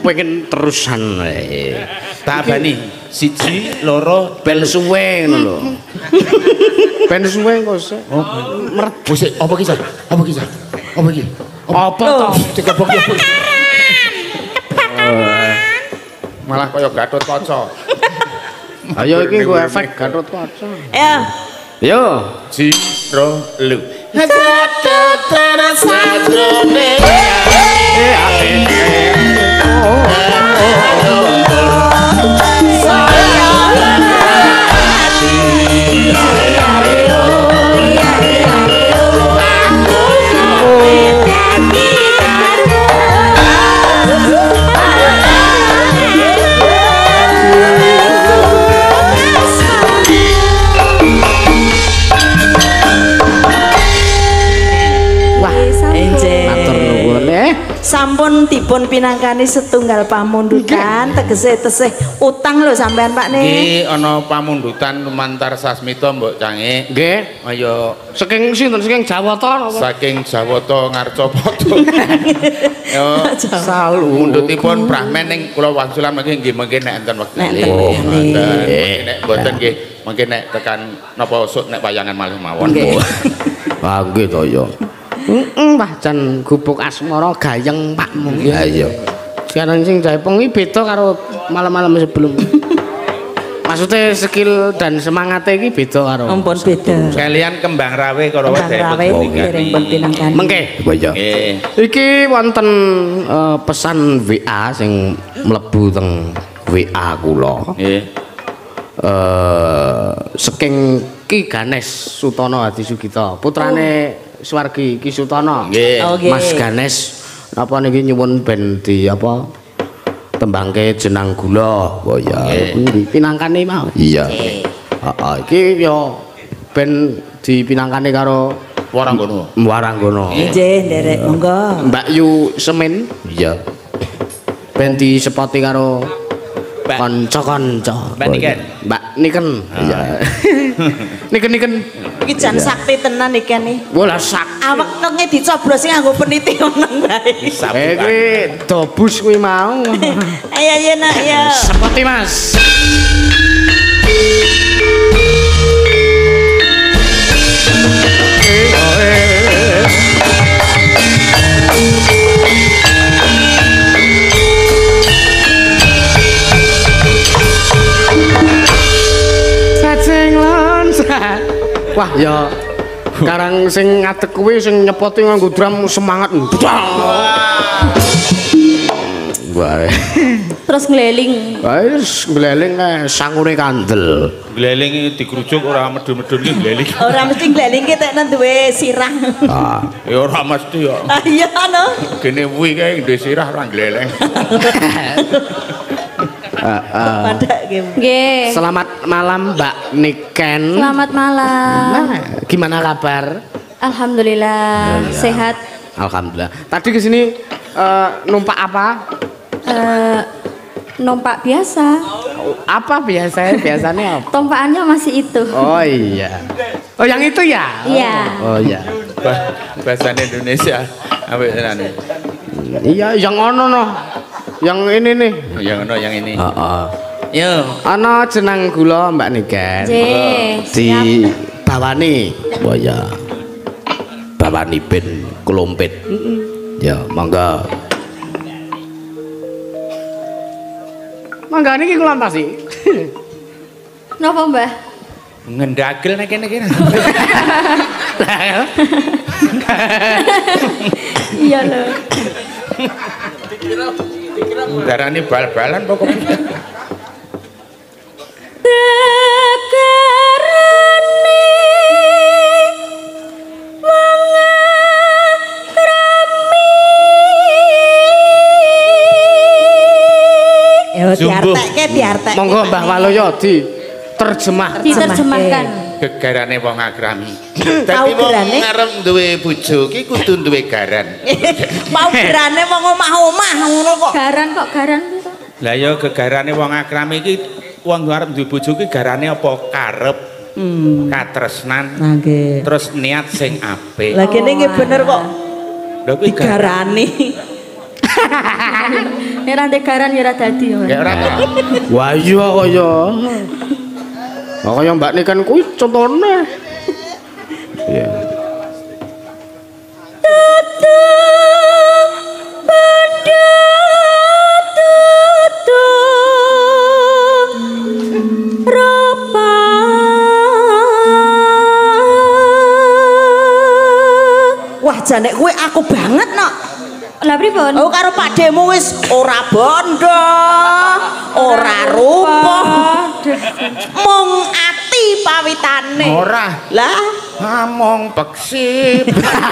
pengen terusan. Tak bani. Siji, loro, Ben suwe ngono lho. Ben suwe kok sik. Busik, apa ki, San? Apa ki, San? Apa ki? Apa to? Dikebok ya, Bu. Malah kaya Gatot Kaca. Ayo iki ku efek Gatot Kaca. Ya. Yo, Jiro lu. Sampun dipun pinangkani setunggal pamundutan tegese tesih utang lho sampean Pak Ne. Nggih ana pamundutan lumantar Sasmita Mbok Cange. nggih. Kaya Saking sinten saking Jawata napa? saking Jawata Ngarcapada. Yo Salu mundutipun Brahman ning kula wangsulan nggih mengke nek enten wektu. Nek enten wektune. Nek boten nggih mengke nek tekan napa usuk nek wayangan malih mawon. Wah nggih to ya. Mbah jan gubuk asmara gayeng pakmu. Ya iya. Sekarang sing Jaipong iki beda karo malam-malam sebelum. Maksudnya skill dan semangatnya iki beda karo. Ampun beda. Sekalian kembang rawe karo Kembang rawe dereng pun pinangkani. Mengke. Iya. Nggih. Iki wonten pesan WA sing mlebu teng WA kula. Nggih. Saking Ki Ganes Sutono Hadi Sugita, putrane Swargi Ki Sutono. Nggih. Mas Ganes apa niki nyuwun ben di apa tembangke jenang gula. Oh ya. Pinangkane mau. Iya. Heeh, iki yo ben dipinangkane karo Waranggono. Waranggono. Nggih nderek monggo. Mbak Yu Semin. Iya. Ben disepoti karo Mbak. kanca-kanca. Mbak Niken. Mbak Niken. Iya. Niken. Iki jan sakti tenan iki nih. Bola sak. Awak tenge dicoblos sing nganggo peniti nang bae. Kuwi dobus kuwi mau. Ayo nak ya. Sepoti Mas. Wah ya karang sing ngadeg kuwi sing nyepoti nganggo drum semangat. Wah. Terus ngeliling. Wis ngleling sangune kandel. Gleleng iki dikrujuk ora medun-medun iki gleleng. Ora mesti ngleling ki tek nang duwe sirah. Ah, Ya ora mesti ya. Iya no. Gene kuwi kae ndek sirah ora gleleng. Padha ki. Nggih. selamat malam Mbak Niken. Selamat malam. Nah, gimana kabar? Alhamdulillah sehat. Alhamdulillah. Tadi ke sini numpak apa? Numpak biasa. Apa biasanya apa? Tompaannya masih itu. Oh iya. Oh yang itu ya? Iya. Oh iya. Bahasa Indonesia. Apa tenan? Iya, yang ono no. Yang ini nih. Yang ono yang ini. Heeh. Yo. Ana jenang gula Mbak Niken. Nggih. Di bawani. Oh ya. Bawani ben klompet. Ya, mangga. Mangga niki kula ampasi. Napa Mbah? Ngendagel nek kene kene. Iya lho. Darane bal-balan pokoknya. Yo diartek. Monggo Mbah Waloyo Diterjemahkan. Gegarane wong agrami. Tau Dadi wong gerane? arep duwe bojo ki kudu duwe garan. Mau gerane wong omah-omah ngono kok. Garan garan. Lah ya gegarane wong agrami iki wong arep duwe bojo ki garane apa karep, katresnan, Nggih. terus niat sing apik. Lah kene nggih bener kok. Lha kuwi Digarani. Nek ra garan ya ora dadi ya. Ya ora. Wah iya kaya. Kaya Mbak Niken kuwi contone. Iya. Wah jane kuwi aku banget no. Lah pripun? Oh karo Pak Demo wis ora bondo, ora rupa. Mung ati pawitane. Ora. Lah Among peksip.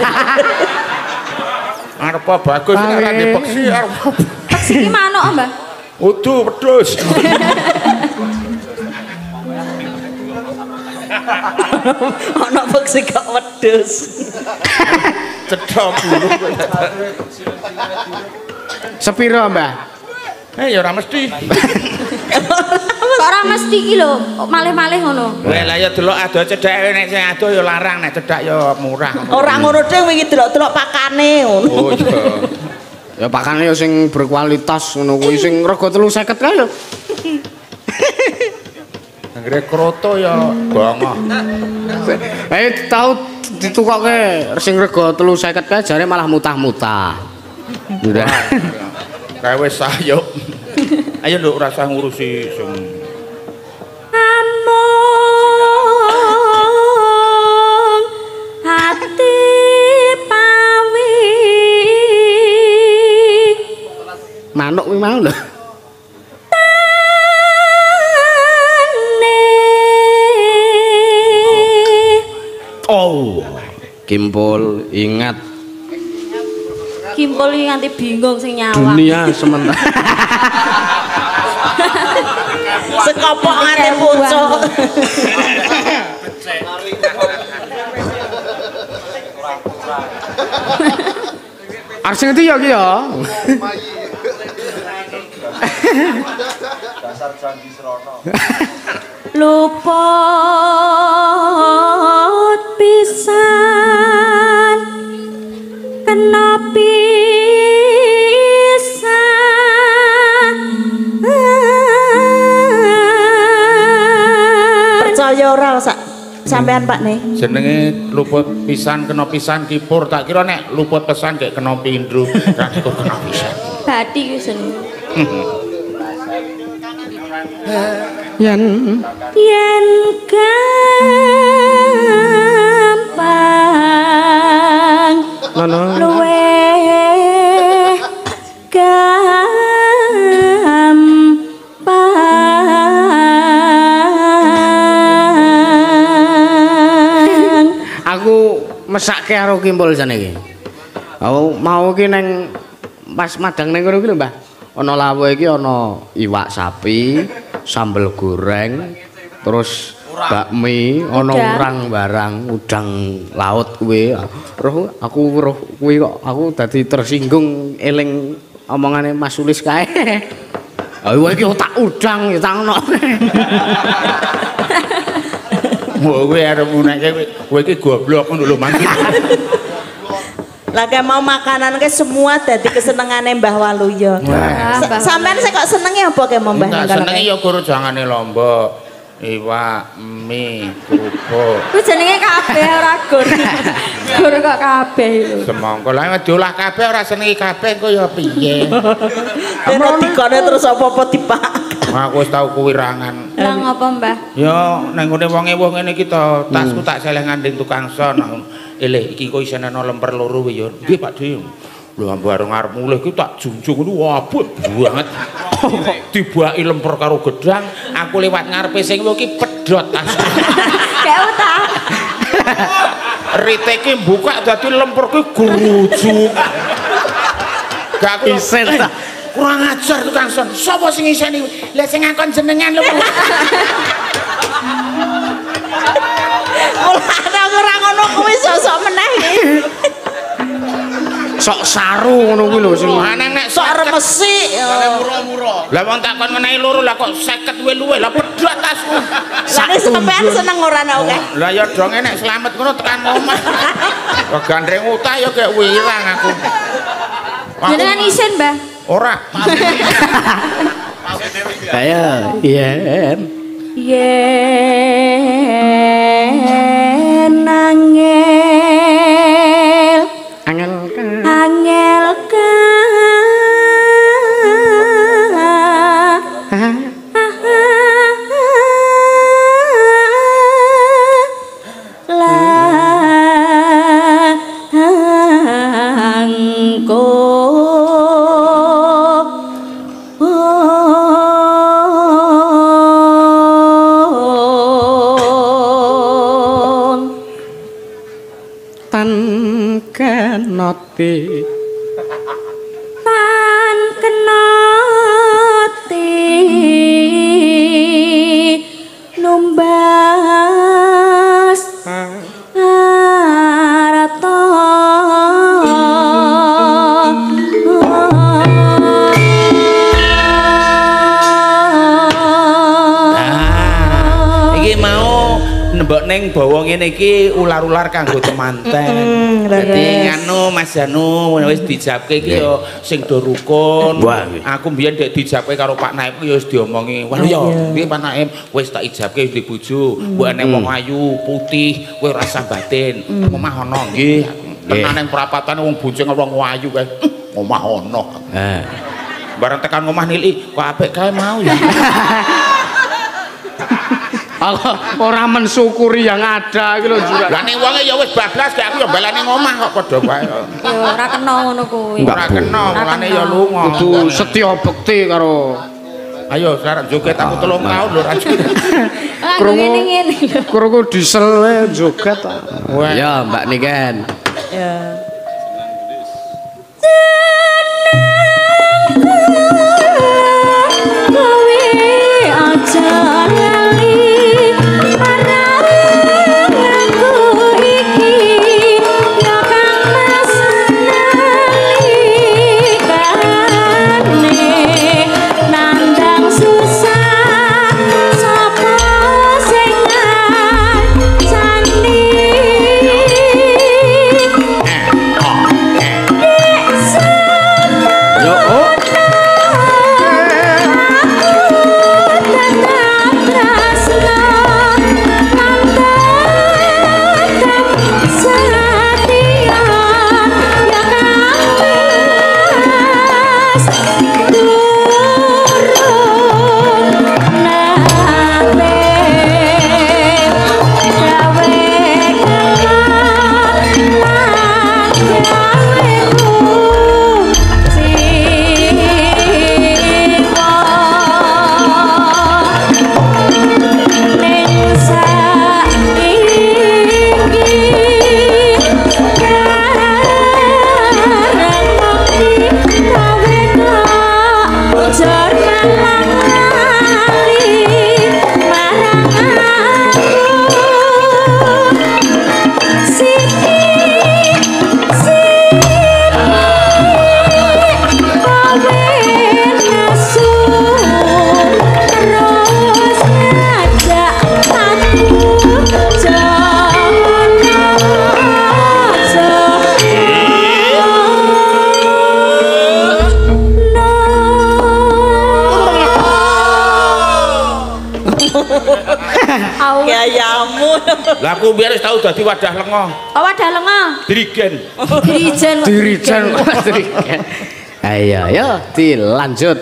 Arep bagus ora dipeksi arep. Peksi ki manuk, Mbah. Udu wedhus. ana beksi kok wedhus. Cedhok bulu. Sepiro, Mbah? Ya ora mesti. Kok ora mesti ki lho, malih-malih ngono. Lah ya delok ado cedhake nek sing ado ya larang nek cedhak ya murah. Ora ngono dhewe iki delok-delok pakane ngono. Oh iya. Ya pakane ya sing berkualitas ngono kuwi sing rega 350 kae ya. Anggere kroto ya bongoh. Tau ditukokke sing rega 350 kae jare malah mutah-mutah. Udah. Kae wis sayup. Ayo nduk ora usah ngurusi sing Amung hati pawi manuk kuwi mau lho. Oh, Kimpul ingat Kimpul iki nganti bingung sing nyawang. dunia sementara. Sekopok ngate pucuk. Arep sing ngendi ya ki ya? Dasar janji serono. Luput pisan kena pisan Percaya ora sak sampean Pak nih. jenenge luput pisan kena pisan kipur tak kira nek luput pesan kayak kena pindru kan iku kena pisan. bathi ku jenenge. Yen Yen gampang ngono. luwe gampang. Aku mesake karo Kimpul jane iki. Aku mau ki neng pas madang neng kono ki lho, Mbah. Ana lawuhe iki ana iwak sapi, sambel goreng, terus bakmi, ana urang barang, udang laut kuwi. Roh aku weruh kuwi kok aku dadi tersinggung eling omongane Mas Sulis kae. Ah kowe iki otak udang ya tangno. Kowe arep munake kowe iki goblok ngono lho Mas. Lah kayak mau makanan ke semua dadi kesenengane Mbah Waluyo. Sampean sing kok senenge apa kayak mau Mbah? Enggak senenge ya guru jangane lombok. Iwak, mie, kerupuk. Ku jenenge kabeh ora gur. Gur kok kabeh lho. Semangka lah diolah kabeh ora senengi kabeh kok ya piye. Ora dikone terus apa-apa dipak. Aku wis tau kuwirangan. Lah ngapa, Mbah? Ya nang ngene wong ewuh ngene iki to, tasku tak seleh nganding tukang son. Eleh iki kok isine ana lemper loro wae ya. Nggih Pak Di. Lho bareng arep mulih ki tak junjung ngono abot banget. Dibaki lemper karo gedang, aku lewat ngarepe sing kowe ki pedhot tas. Kayak utah. Riteke buka dadi lemper ki grujuk. Gak aku Iset ta. kurang ajar tukang son. Sapa sing iseni? Lah sing ngakon jenengan lho. Mulane aku ora ngono kuwi sok-sok meneh iki. Sok saru ngono kuwi lho sing Aneh nek Sok remesi. lah wong tak kon menehi loro lah kok 50 luwe lah pedhot tasku. Lah nek sampean seneng ora nek oke. Lah ya donge nek slamet ngono tekan omah. Kok gandreng utah ya kayak wirang aku. Jenengan isin, Mbah. Ora. Ayo, yen. Yen angel kenoti tan kenoti numbas arato iki mau nembok ning bawa ngene iki ular-ular kanggo temanten. Dadi anu Mas Janu wis dijabke iki ya sing do rukun. Aku mbiyen dek dijabke karo Pak Naim ya wis diomongi. Wah ya, piye Pak Naim wis tak ijabke di bojo. Mbok enek wong ayu, putih, kowe rasa batin. Omah ana nggih. Tenan ning perapatan wong bonceng wong ayu kae. Omah ana. Bareng tekan omah nili kok apik kae mau ya. Ora mensyukuri yang ada iki lho Juragan. Lah ning wonge ya wis bablas gak aku ya balane ngomah kok padha wae. Ya ora kena ngono kuwi. Ora kena mulane ya lunga. Kudu setya bekti karo. Ayo sekarang joget aku 3 tahun lho ra joget. Ngene-ngene lho. Krungu diesel wae joget. Ya Mbak Niken. Ya. Lah aku biar tau dadi wadah lenga. Oh wadah lenga. Dirigen. Dirigen. Ayo yo dilanjut.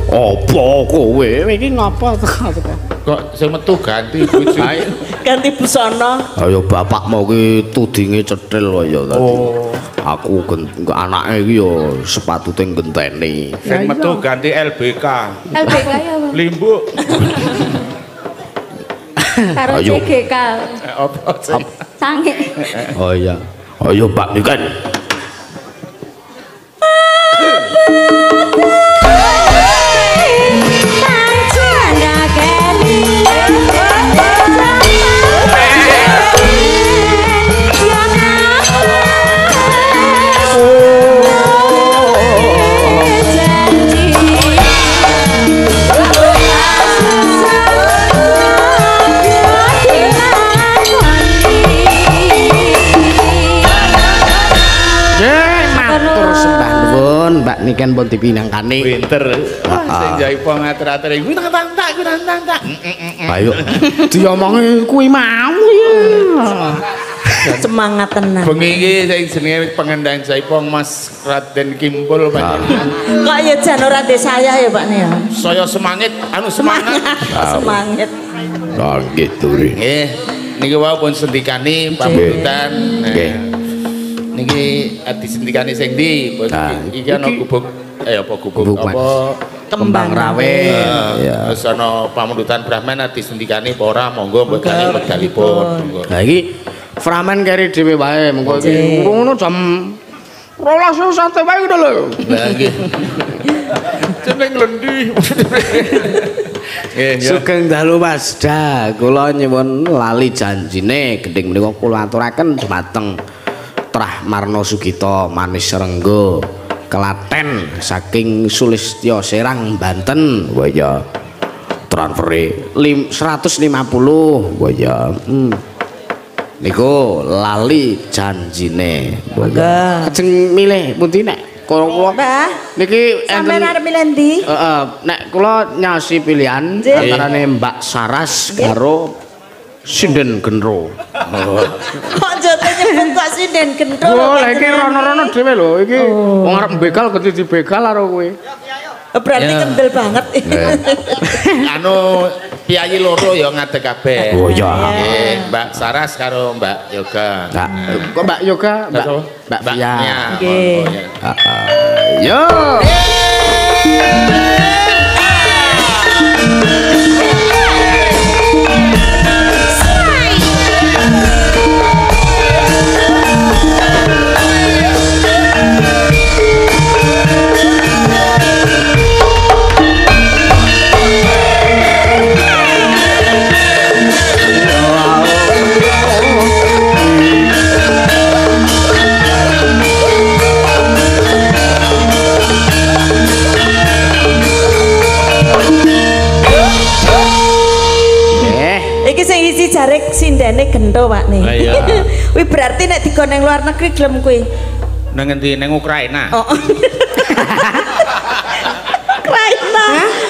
Apa kowe iki ngapa teko? Kok sing metu ganti bojo. Ganti busana. Ayo bapak mau ki tudinge cetil kaya tadi. Oh. Aku anake iki yo sepatute ngenteni. Sing metu ganti LBK. LBK ya, Bang. Limbuk. Karo Ayo. CGK. Apa sih? Sange. Oh iya. Ayo Pak Niken. Mbak Niken pun dipinangkani. Pinter. Sing jaipo ngatur-atur iku tak. Ayo diomongi kuwi mau ya. Semangat tenan. Bengi iki sing jenenge pengendang jaipong Mas Raden Kimpul panjenengan. Kok ya jan ora ndek saya ya Pak ne ya. Saya semangat, semangat. Semangat. Nah gitu ri. Nggih, niki wau pun sendikani pamungkutan. Nggih. Niki disendikani sing ndi? Iki ana gubuk apa gubuk apa Kembang Rawe. Ya. Terus ana pamundutan Brahman disendikani apa ora monggo mbekane wekdalipun. Monggo. Lah iki Framen keri dhewe wae mengko iki ngono jam 12 santai wae udah lho. Lah nggih. Jeneng lendi. Sugeng dalu Masda, kula nyuwun lali janjine gending menika kula aturaken dumateng Trah Marno Sugito Manis Renggo Klaten saking Sulistyo Serang Banten. Wah ya. Transfere 150. Wah ya. Niku lali janjine. Monggo. Kajeng milih pundi nek kula Mbah, niki sampeyan arep milih ndi? Heeh, nek kula nyasi pilihan antarane Mbak Saras karo Sinden Genro. Kok jote nyebut kok sinden gentho. Oh, lha iki rono-rono dhewe lho, iki wong arep begal gede dibegal karo kowe. Berarti kendel banget. Anu piyayi loro ya ngadeg kabeh. Oh iya. Nggih, Mbak Saras karo Mbak Yoga. Kok Mbak Yoga, Mbak Pia. Nggih. Yo. Iki sing isi jarik sindene gentho Pak nih. Lah iya. Kuwi berarti nek digon nang luar negeri gelem kuwi. Nang endi? Nang Ukraina. Oh. Ukraina.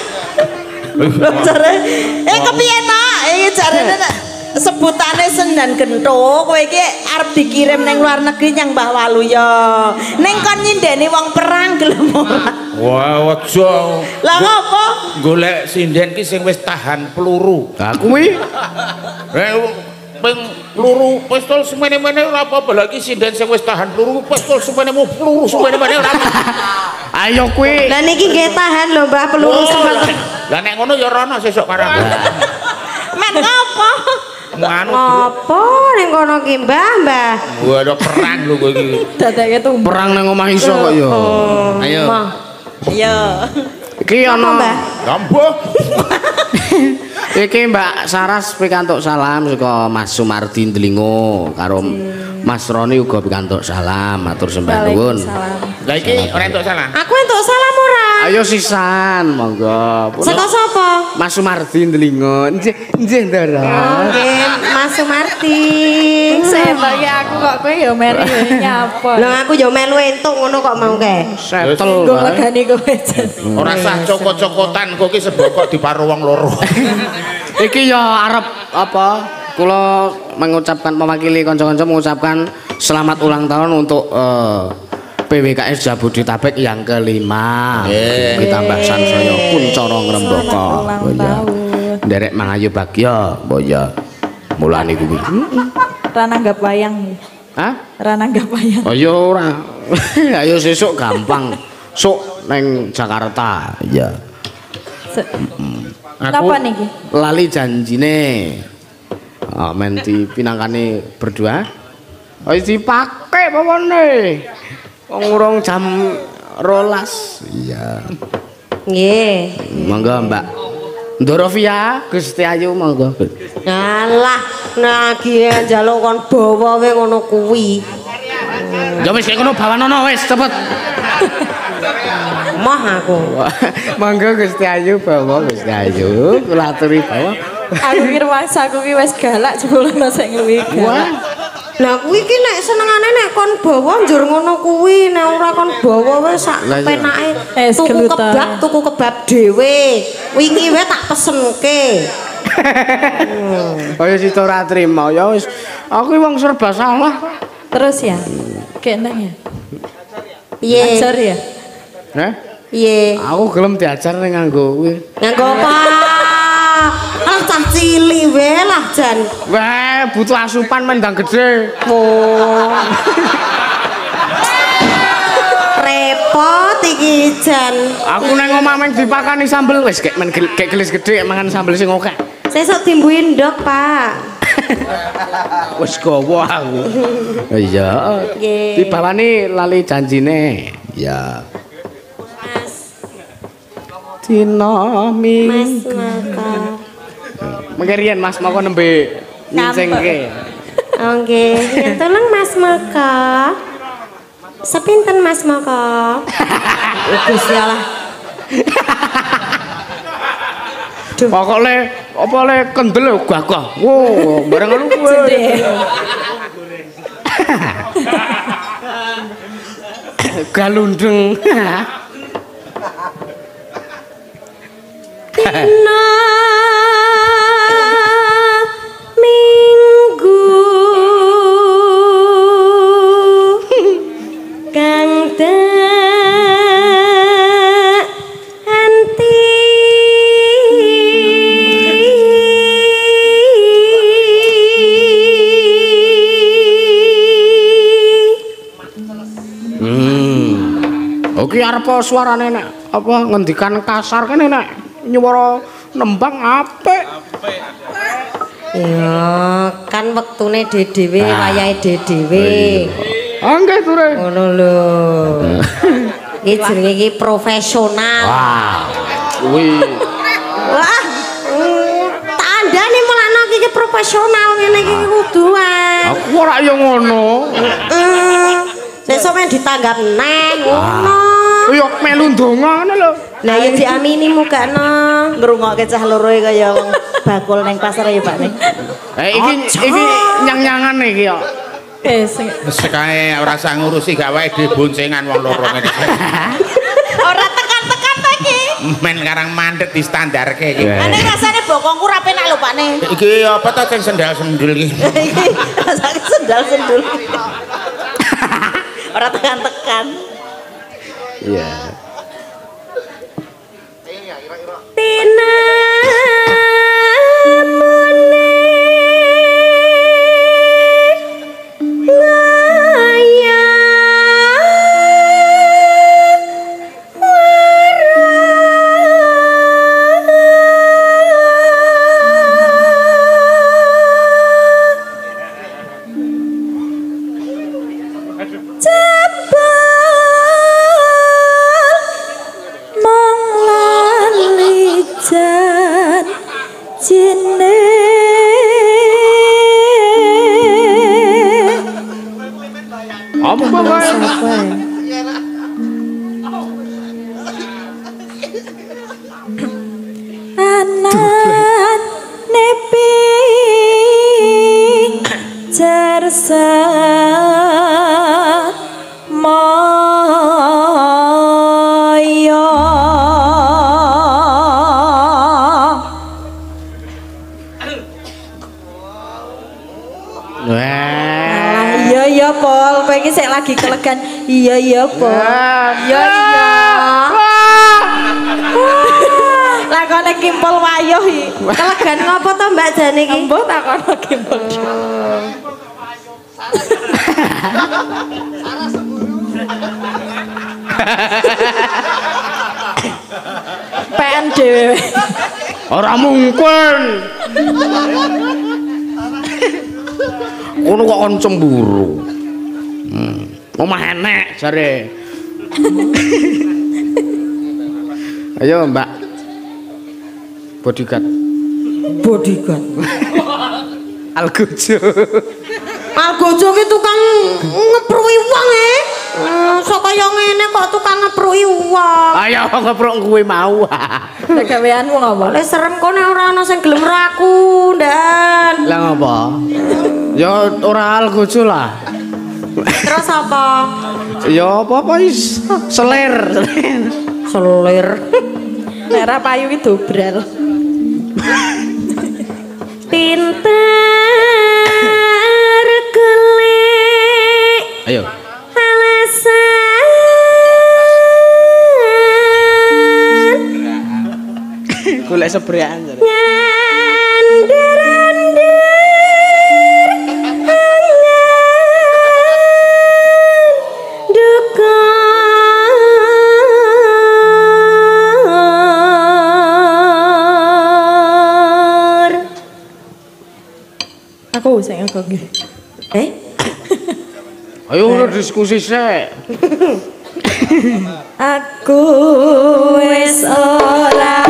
Jare kepiye nak? Iki jarene nek sebutane sendan gentho kowe iki arep dikirim nang luar negeri nyang Mbah Waluya. Ning kon nyindeni wong perang gelem ora? Wah, aja. Lah ngopo? Golek sinden ki sing wis tahan peluru. Lah kuwi Ping peluru pistol semene-mene ora apa-apa lagi sinden sing wis tahan peluru pistol semene-mene peluru semene-mene ora. ayo kuwi. Lah niki nggih tahan lho Mbah peluru semanten. Lah nek ngono ya rono sesuk parang. Men ngopo? Nganu Apa ning kono ki Mbah, Mbah? gua ada perang lho kowe iki. Dadake tuh. Perang nang omah iso kok ya. Ayo. Iya. Iki ana Mbah? Gambuh. Iki Mbak Saras pikantuk salam saka Mas Sumardi Ndlingo karo Mas Roni uga pikantuk salam matur sembah nuwun. Lah iki ora entuk salah. Aku entuk salam ora? Ayo sisan monggo. Saka sapa? Mas Sumardi Ndlingo. Nggih Ndara. Nggih, Mas Sumarti. Sebagai aku kok kowe ya meri nyapa. Lah aku yo melu entuk ngono kok mau kae. Setel. Go legani kowe. Ora sah cokot-cokotan kok iki seboko diparo wong loro. Iki ya arep apa? Kula mengucapkan mewakili kanca-kanca mengucapkan selamat ulang tahun untuk PWKS Jabodetabek yang kelima. Ditambah sansaya Kuncara Ngrembaka. Oh ya. Nderek Mangayu Bagya, oh ya. Mulane kuwi. Rana nggak wayang. Hah? Rana nggak wayang. Oh ya ora. Ayo sesuk gampang. Sok neng Jakarta, ya. Napa niki? Lali janjine. Oh, men dipinangkane berdua. Oh dipake pawone. Wong urung jam 12. Iya. Nggih. Monggo Mbak Dorovia, Gusti Ayu monggo. Alah, nagi njaluk kon bawa we ngono kuwi. Ya wis kono bawanono wis cepet. Moh aku. Monggo Gusti Ayu bawa Gusti Ayu, kula aturi bawa. Aku kira waksaku ki wis galak jebul ana sing luwih galak. Lah kuwi ki nek senengane nek kon bawa njur ngono kuwi, nek ora kon bawa wis sak penake. Tuku kebab dhewe. Wingi wae tak pesenke. Kaya sita ora trima ya wis. Aku wong serba salah. Terus ya. Gendeng ya. Piye? Ajar ya. Heh? Piye? Aku gelem diajar ning nganggo kuwi. Nganggo apa? Ah cah cilik wae lah jan. Wah, butuh asupan mendang gede. Oh. Repot iki jan. Aku nang omah meng dipakani sambel wis kek men kek gelis gede mangan sambel sing akeh. Sesuk timbuhin ndok, Pak. Wis gowo aku. Iya. Nggih. Dibawani lali janjine. Ya. Dina Mas minggu. Maka. Mengke riyen Mas moko nembe nyincengke. Oh nggih, ya tolong Mas Maka. Sepinten Mas Maka? Gusti Allah. Pokoke apa le kendel gagah. Wo, bareng ngono kuwi. Galundeng. Dina minggu kang anti Oke arep suarane nek apa ngendikan kasar kene nek nyuwara nembang apik. Ya, kan wektune dhewe wayahe dhewe. Ah nggih Ture. Ngono lho. Iki jenenge iki profesional. Wah. Kuwi Wah. Tandane mulane iki profesional ngene iki kudu wae. aku ora ya ngono. Sesuk men ditanggap neng ngono. Yo melu ndonga ngono lho. Lah ya diamini mukane ngrungokke cah loro kaya wong bakul ning pasar ya Pak ning. Iki nyang-nyangan iki kok. Wis kae ora usah ngurusi gak wae diboncengan wong loro ngene. Ora tekan-tekan ta iki. Men karang mandhet di standarke iki. Ane rasane bokongku ra penak lho Pak Ne. Iki apa to sing sendal-sendul iki? Iki rasane sendal-sendul. Ora tekan-tekan. Iya. Tina Apa wae? Anan nepi jarsa moyo iya Pol, pengen saya lagi kelegan Iya apa? Ya iya. Lakone kimpul wayuh iki. Kelegan ngopo to Mbak Jane iki? Embuh takono kimpul. PN dhewe. Ora mungkin. Ngono kok kon cemburu. Omah enek jare. Ayo Mbak. Bodyguard. Bodyguard. Algojo. Algojo ki tukang ngepruwi wong sok kaya ngene kok tukang ngepruwi wong. Ayo ngepruk kuwi mau. Gaweanmu ngopo? Lek serem kene ora ana sing gelem ro aku, Ndan. Lah ngopo? Ya ora algojo lah. Terus apa? Ya apa-apa is selir. Selir. Nek ra payu ki dobral. Pinter gelik. Ayo. Alasan. Golek sebrekan jare. Aku sing aku nggih. Ayo udah diskusi sik. Aku wis ora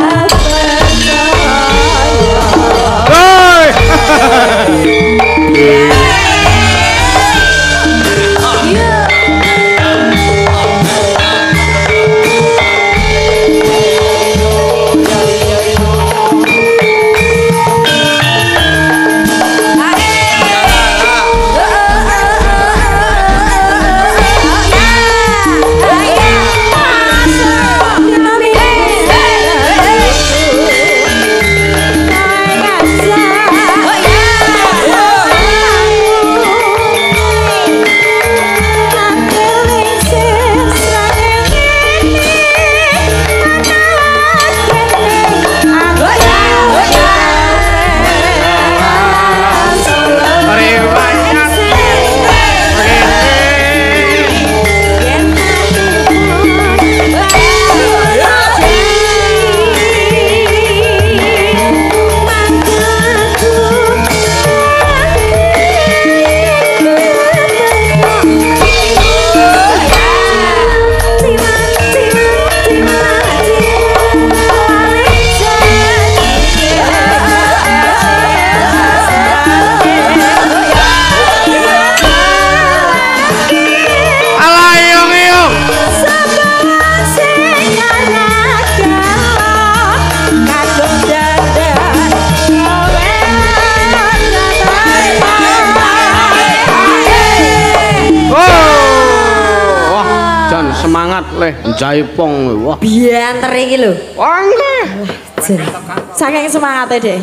Jaipong wah bianter iki lho. Wah saking semangate Dek.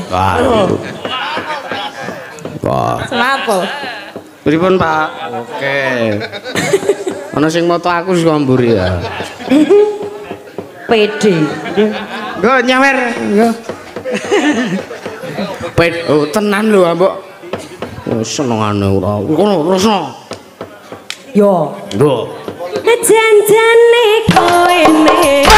Wah Semangat po. Pripun Pak? Oke. Ana sing moto aku saka mburi ya. PD. Nggo nyawer, nggo. Oh tenan lho, Mbok. Oh senengane ora. Ngono terusno. Yo. Nggo. Janjane kowe nek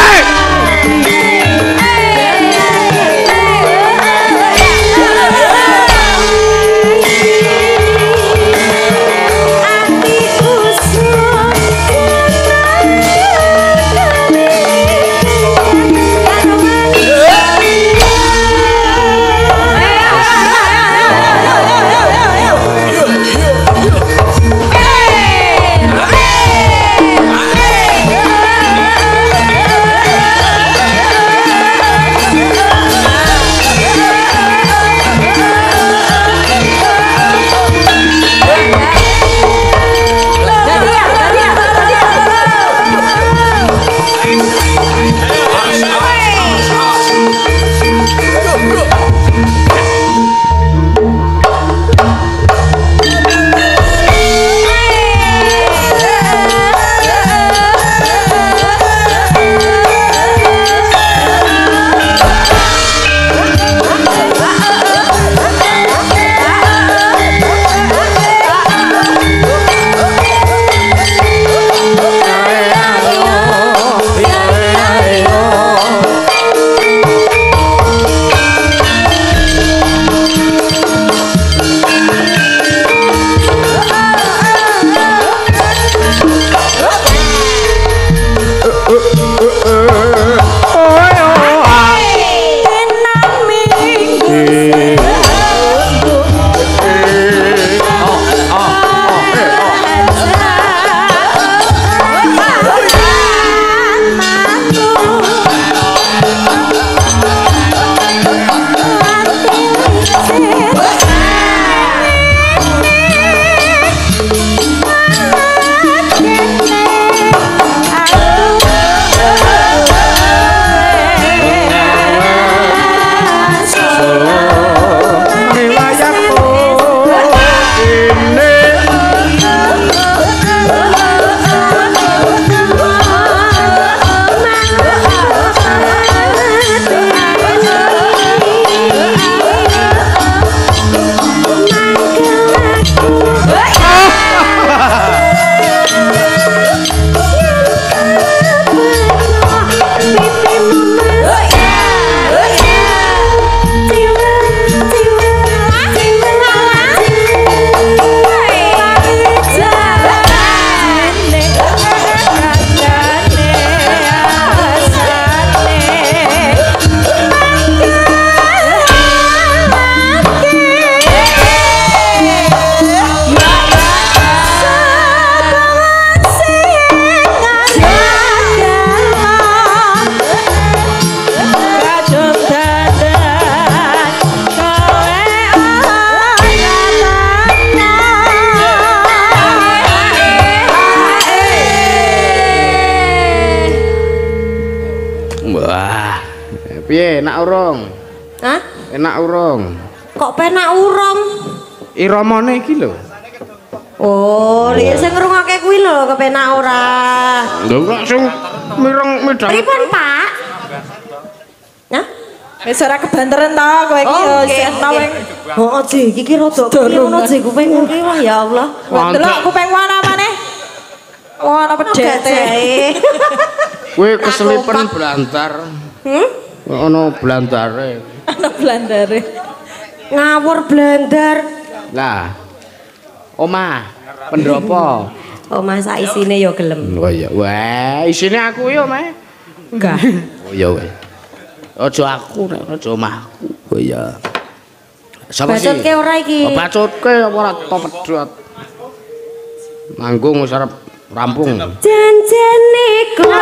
Piye, enak urung? Hah? Enak urung? Kok penak urung? Iramane iki lho. Oh, lha sing ngrungokne kuwi lho kepenak ora. Lho kok sing mireng medang. Pripun, Pak? Hah? Wis ora kebanteran ta kowe iki ya sing taweng. Heeh, Ji, iki rada ngono Ji kuping iki wah ya Allah. Delok kuping mana maneh? Wah, ana pedete. Kowe keselipen blantar. Ono blantare. Ana blandare. Ngawur blandar. Lah. Omah, pendopo. Omah sak isine ya gelem. Oh iya. Wah, isine aku ya, Mas. Enggak. Oh iya weh. Aja aku nek aja omahku. Oh iya. Sapa sih? Bacotke ora iki? Oh, bacotke apa ora to pedhot. Manggung wis arep rampung. Janjane kowe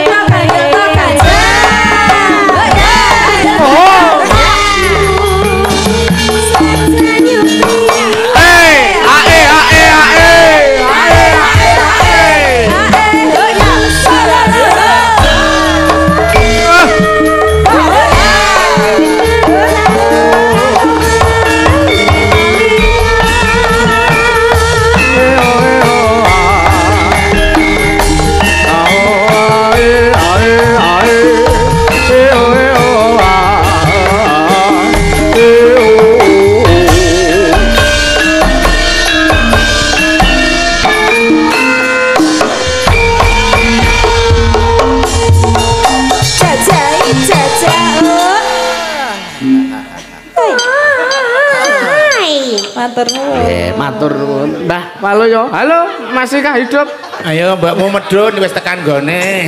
Matur nuwun. Matur nuwun. Mbah, halo yo. Halo, masih kah hidup? Ayo mbakmu medun wis tekan gone.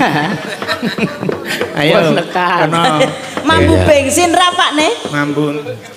Ayo. Wis tekan. Mambu bensin ra Pak ne? Mambu.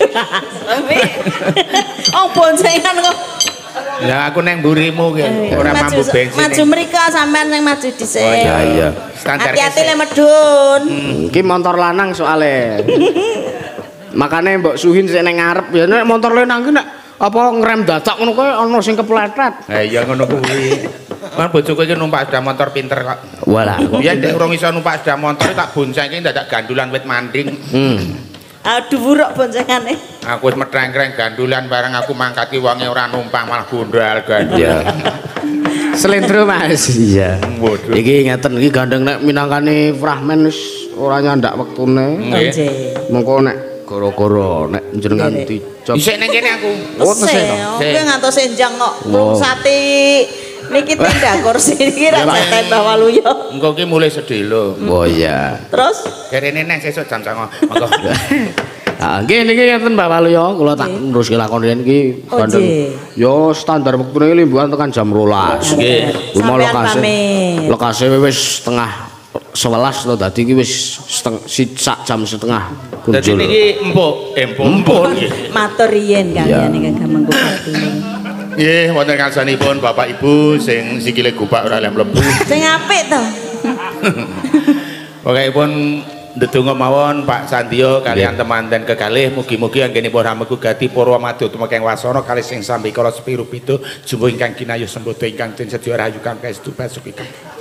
Oh boncengan kok. Ya aku neng burimu ki, ora mambu bensin. Maju mriko sampean sing maju dhisik. Oh iya. Hati-hati le medun. Iki motor lanang soalnya. Makanya mbok suhin sik ning ngarep ya nek motor lanang ki nek apa ngerem dadak ngono kowe ana sing kepletet. Ha iya ngono kuwi. Kan bojoku iki numpak sepeda motor pinter kok. Walah. Biyen nek urung iso numpak sepeda motor tak boncengke dadak gandulan wit manding. Aduh buruk boncengane. Aku wis metrengkreng gandulan bareng aku mangkati wonge ora numpang malah gondal gandul. Selendro Mas. Iya. Iki ngeten iki gandeng nek minangkane Fragmen wis ora nyandak wektune. Nggih. Mengko nek gara-gara nek jenengan dicop. Isik ning kene aku. Oh, tesih. Kowe ngantos enjang kok ngrungsati niki tindak kursi iki ra jatah bawa luyo. Engko ki mulai sedelo. Oh iya. Terus Kerene neh sesuk jam 09.00. Monggo. Ah, nggih niki ngeten Mbak Waluyo, kula tak neruske lakon riyen iki gandeng. Yo standar wektune limbuhan tekan jam 12. Nggih. Lokasi wis setengah 11 lho dadi iki wis sak jam setengah. Dadi niki empuk nggih. matur riyen kaliyan Kakang Manggupati. Nggih, wonten kalsanipun Bapak Ibu sing sikile gubak ora oleh mlebu. Sing apik to. Pokokipun ndedonga mawon Pak Sandio kalian temanten kekalih mugi-mugi anggenipun ramegugati para madya tumekeng wasana kalih sing sambi kala sepiru pitu jumbo ingkang kinayuh sembodo ingkang den sedya rahayu kang kaestu basuki.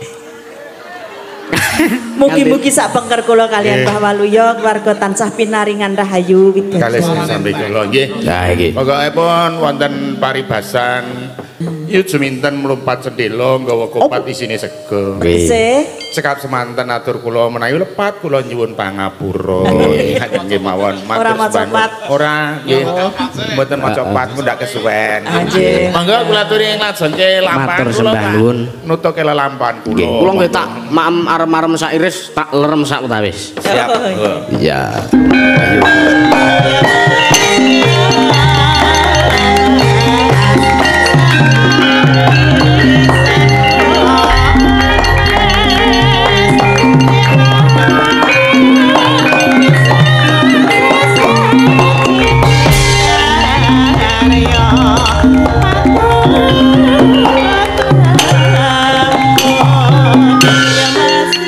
Mugi-mugi sak pengker kula kalian Mbah Waluyo keluarga tansah pinaringan rahayu widodari. Kalih sing sambi kula nggih. Nah iki. Pokokipun wonten paribasan yut seminten mlumpat cendela nggawa kopat isine sego. Nggih. Cekap semanten atur kula menawi lepat kula nyuwun pangapura. Nggih mawon matur Ora maca pat. Ora nggih. Mboten maca pat ndak kesuwen. Nggih. Monggo kula aturi nglajenke lampan Matur kula. sembah nuwun. Nutuke lelampan kula. Nggih, kula nggih tak maem arem-arem sak iris tak lerem sak utawis. Siap. Iya. Ayo.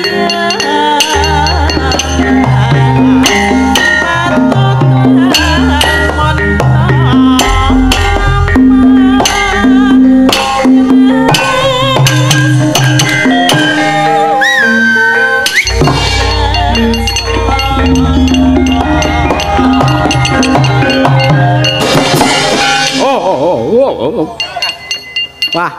Ah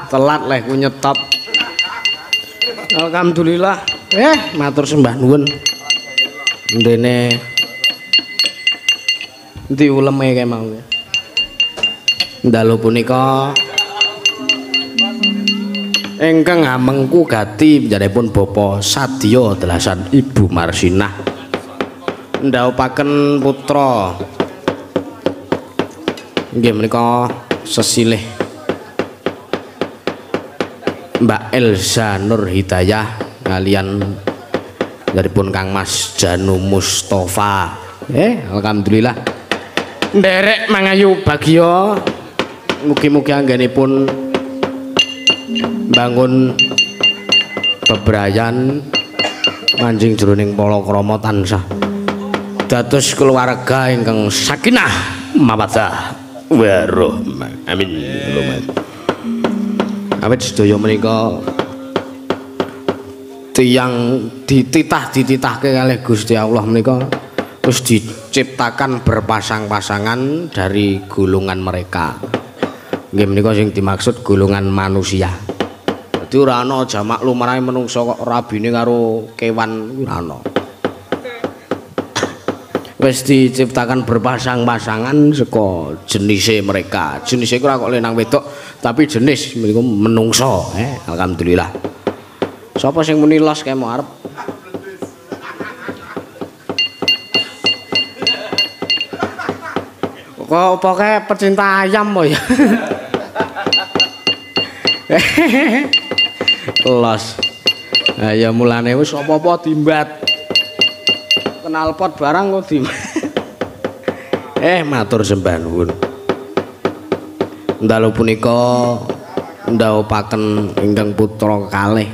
telat leh ku nyetop. Alhamdulillah. Matur sembah nuwun. Ndene ndi uleme kae mau. Dalu punika ingkang amengku gati panjenenganipun Bapa Sadya Delasan Ibu Marsinah ndhawuhaken putra nggih menika sesilih Mbak Elza Nur Hidayah kalian daripun Kang Mas Janu Mustafa. Alhamdulillah nderek mangayu bagya mugi-mugi anggenipun bangun bebrayan manjing jroning palakrama tansah dados keluarga ingkang sakinah mawaddah warahmah. Amin. Awit sedaya menika tiyang dititahke kalih Gusti Allah menika wis diciptakan berpasang-pasangan dari golongan mereka. Nggih menika sing dimaksud golongan manusia. Dadi ora ana jamak lumrahe menungsa kok rabine karo kewan ora ana. Wis diciptakan berpasang-pasangan saka jenise mereka. Jenise ora kok lenang wedok, tapi jenis menika menungsa. Alhamdulillah. Sapa sing muni los kae mau arep? Kok pokoke pecinta ayam mo ya. Los. Nah ya mulane wis apa-apa dimbat. Knalpot barang kok di matur sembah nuwun. Dalu punika ndhawuhaken ingkang putra kalih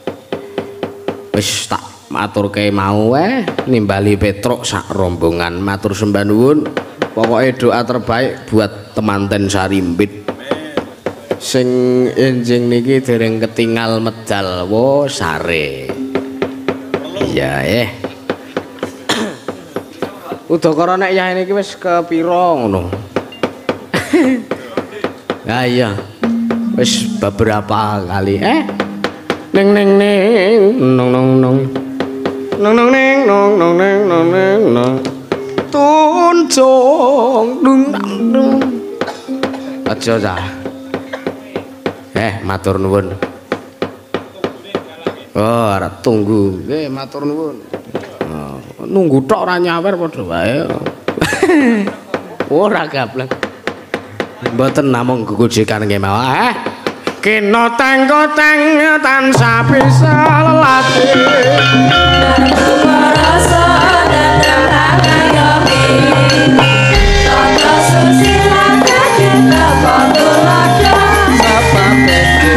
wis tak maturke mau nimbali Petruk sak rombongan. Matur sembah nuwun. Pokoke doa terbaik buat temanten Sarimbit sing enjing niki dereng ketinggal medal sare. Ya udakara nek yah niki wis kepira ngono. Ha iya. Wis beberapa kali ning ning ning nong nong nong nong nong ning nong nong ning nong ning nong tunjung dung dung. Aja ta. Matur nuwun. Arep tunggu. Matur nuwun. Nunggu tok ora nyawer padha wae. Ora gablek. Mboten namung gegojekan nggih mawon. Kena teng-teng tansah bisa lelati. Rasa datang ngayomi. Tata susila kita kodulada. Sapa peke.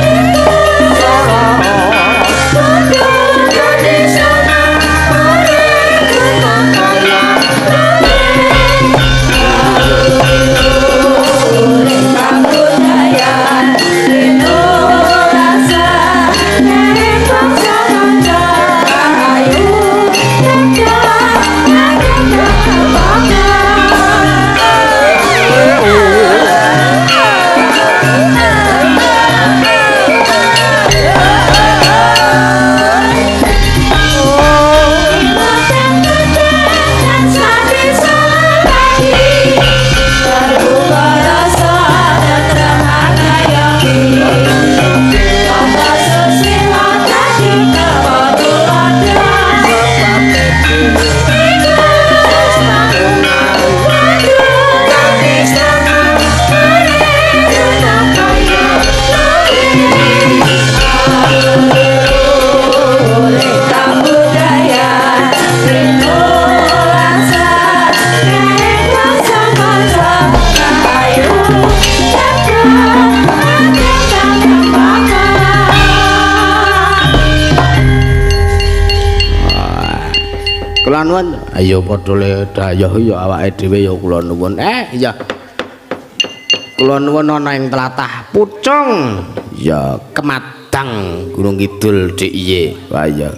Kula nuwun, ayo padha le dayah ya awake dhewe ya kula nuwun. Iya. Kula nuwun ana ing tlatah Pucung, ya Kemadang Gunung Kidul DIY. Wah iya.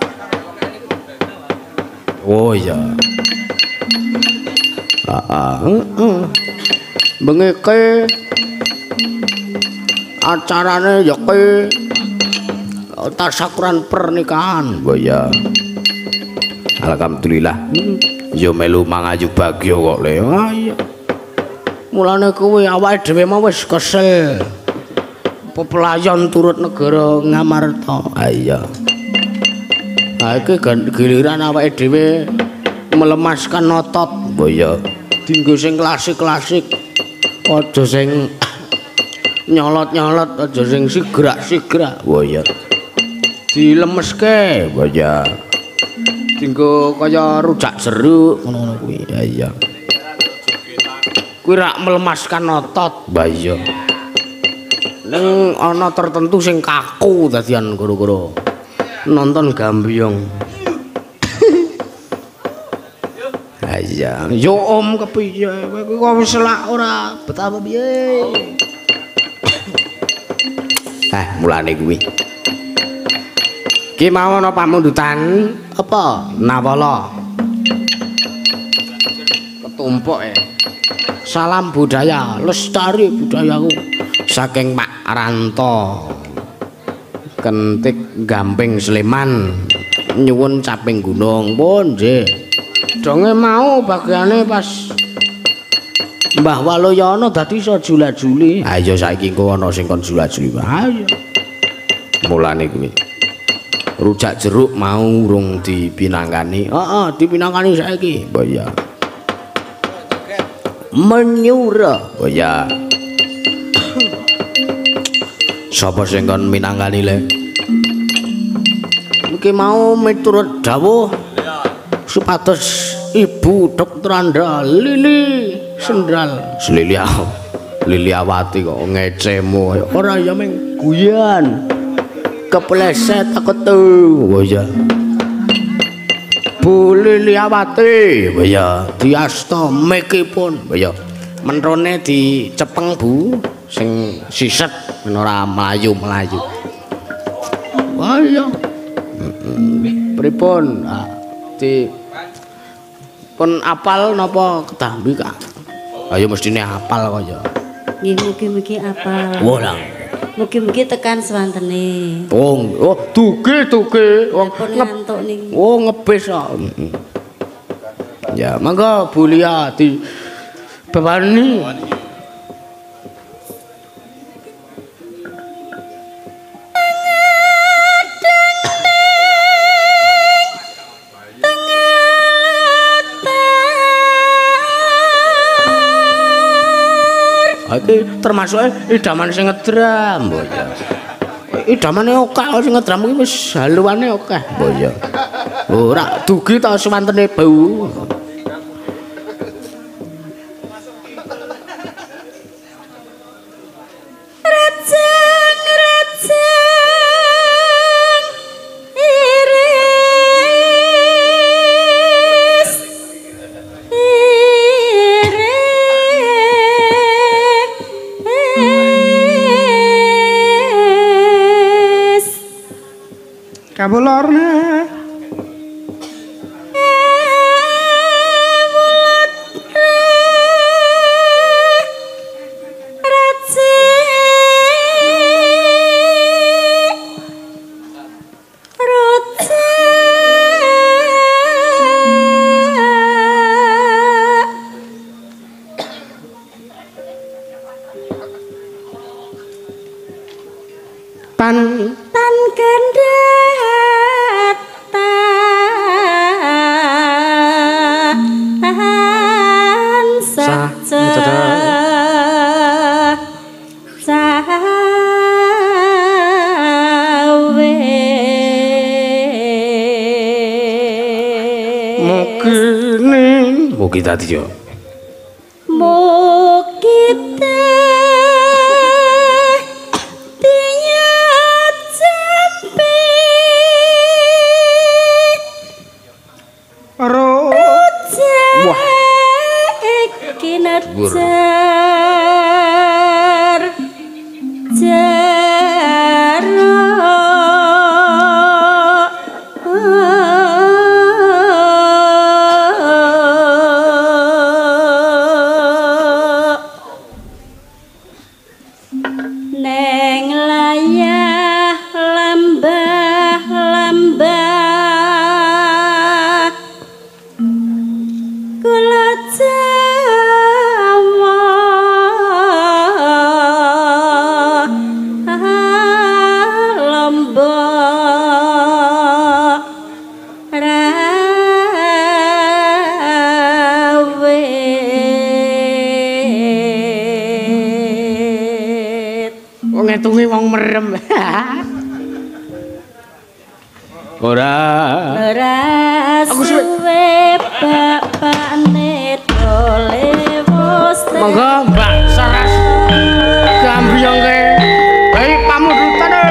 Oh iya. Bengeke acarane ya kuwi tasyakuran pernikahan. Oh ya. Alhamdulillah. Ya melu mangayu bagya kok le. Ah iya. Mulane kuwi awake dhewe mau wis kesel. Pepelayan turut negara Ngamarta. Ah iya. Ha iki giliran awake dhewe melemaskan otot. Oh iya. Dinggo sing klasik-klasik. Aja sing nyolot-nyolot, aja sing sigrak-sigrak. Oh iya. Dilemeske. Oh iya. Dinggo kaya rujak jeruk ngono kuwi. Ya iya. Kuwi rak melemaskan otot. Bah iya. Ning ana tertentu sing kaku dadian gara-gara nonton Gambyong. Ha iya. Yo om kepiye? Kowe kok wis selak ora betapa piye? Mulane kuwi. Ki mau ana pamundutan apa? Nawala. Ketumpuk Salam budaya, lestari budayaku. Saking Pak Ranto. Kentik Gamping Sleman. Nyuwun caping gunung pun nggih. Donge mau bagiane pas Mbah Waloyono dadi iso jula-juli. Ha iya saiki engko ana sing kon jula-juli. Ha iya. Mulane kuwi. Rujak jeruk mau urung dipinangkani. Heeh, dipinangkani saiki. Oh iya. Menyura. Oh iya. Sapa sing kon minangkani le? Iki mau miturut dawuh supados Ibu Dr. Andra Lili Sendral. Liliawati kok ngecemu. Ora ya meng guyon. Kepleset aku tuh. Oh iya. Bu Liliawati. Oh iya. Diasta mekipun. Oh iya. Menrone dicepeng Bu. Sing siset ora mlayu-mlayu. Oh iya. Pripun? Di pun apal napa ketambi Kak? Ayo mestine apal kaya. Nggih mugi-mugi apal. Wolang. Mugi-mugi tekan swantene. Oh, duge. Wong ngantuk niki. Oh, ngebis kok. Ya, mangga Bu Lia di bebani. Iki termasuk idaman sing ngedram, mbok ya. Idamane akeh sing ngedram iki wis haluane akeh, mbok ya. Ora dugi ta swantene bau. Kabulorna tan kendhat tan saja sawe mugi dadi yo neng ngetungi wong merem. Ora suwe bapakne tole wis monggo Mbak Saras gambiyongke baik pamudutane.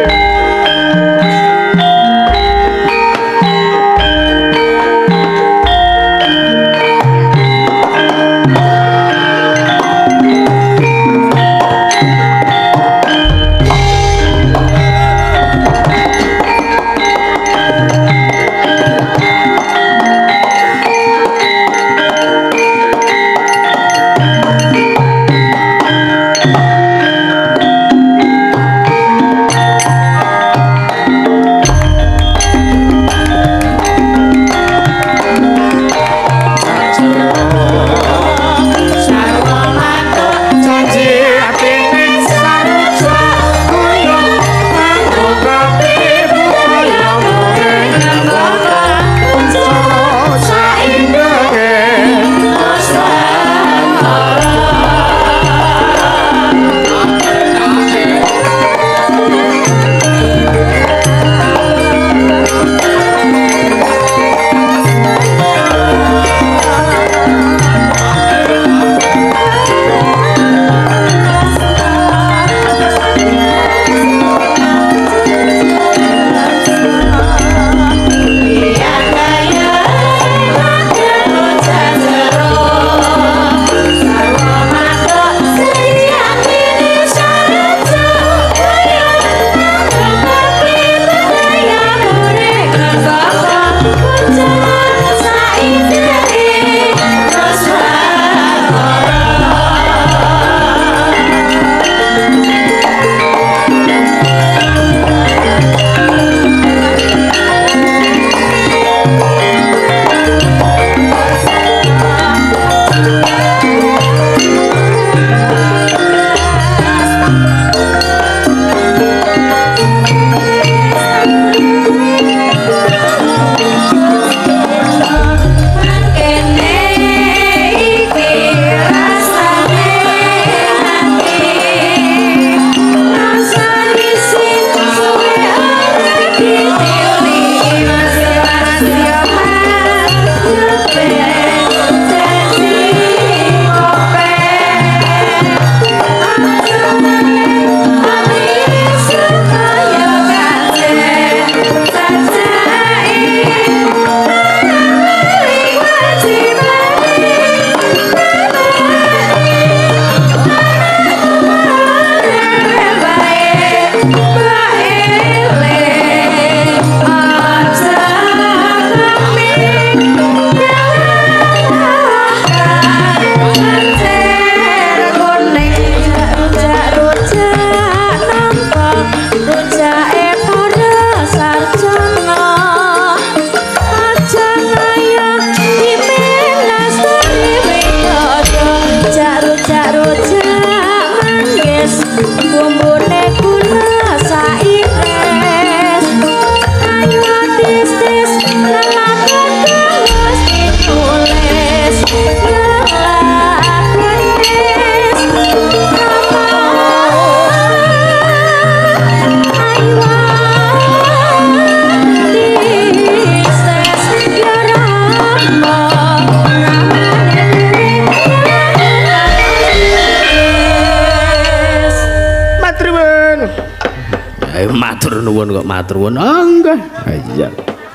matur nuwun kok matur nuwun. Ah nggih. Iya.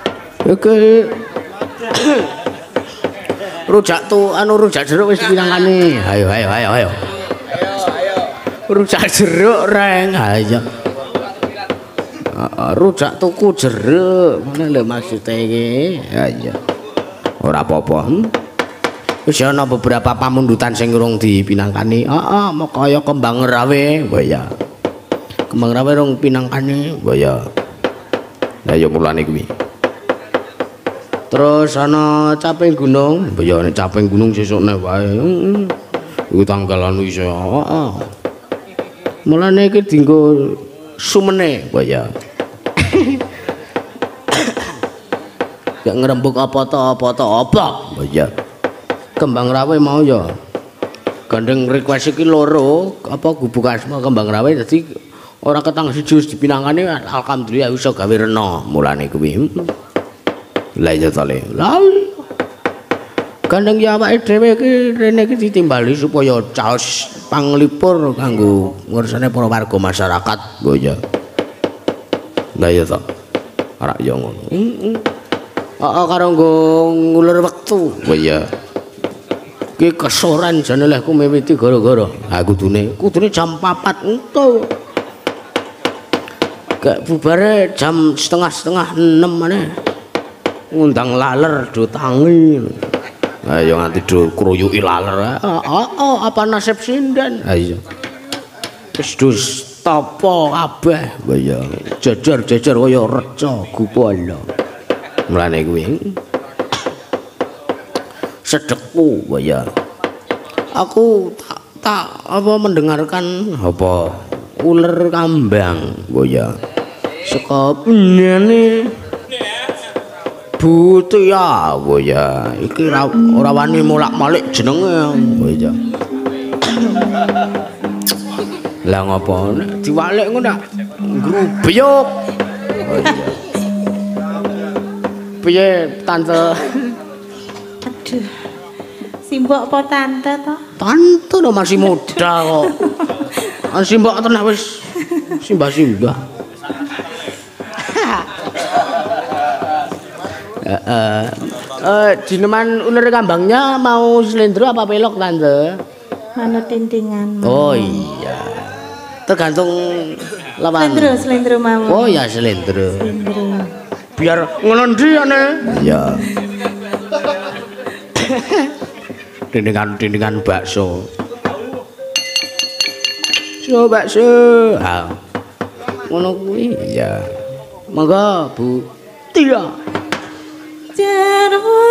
Oke. Rujak tu anu rujak jeruk wis pinangane. Ayo. Rujak jeruk reng. Ayo. Rujak tuku jeruk. Ngono lho maksude iki. Ayo. Ora apa-apa. Wis ana beberapa pamundutan sing urung dipinangkani. Heeh, mau kaya kembang rawe, ya. Kembang rawe rong pinangkani, ya. Lah ya mulane kuwi. Terus ana caping gunung, ya nek caping gunung sesukne wae. Iku tanggalan iso. Heeh. Mulane iki dienggo sumene, ya. Ya ngrembug apa to, ya. Kembang rawe mau ya gandeng request iki loro apa gubuk asma kembang rawe dadi ora ketang siji wis dipinangane alhamdulillah iso gawe rena mulane kuwi. Lah ya to le. Lah gandeng ya awake dhewe iki rene iki ditimbali supaya caos panglipur kanggo ngursane para warga masyarakat lho ya. Lah ya to. Ora ya ngono. Karo nggo ngulur wektu lho ya. Ki kesoran jane lehku miwiti gara-gara. Ha kudune jam 4 entuk. Gak bubare jam setengah 6 maneh. Ngundang laler do tangi. Ayo nganti do kruyuki laler. Apa nasib sinden? Ayo. Wis dus tapa kabeh ya. Jejer-jejer kaya reca gupala. Mulane kuwi. Sedekku ya. Aku tak apa mendengarkan apa ular kambang ya. Saka nyene Butia ya. Iki ora wani molak-malik jenenge ya. Lah ngopo nek diwalik ngono nak ngrubyuk. Piye tante? Aduh. Simbok apa tante to? Tante lho masih muda kok. Simbok tenan wis simbah-simbah. Jineman ular kambangnya mau slendro apa pelok tante? Manut tintingan. Oh iya. Tergantung lawan. Slendro mawon. Oh ya slendro. Biar ngono ndi ane? Ya. Dindingan bakso. Bakso. Ah. Ngono kuwi ya. Monggo Bu Tia. Jarwo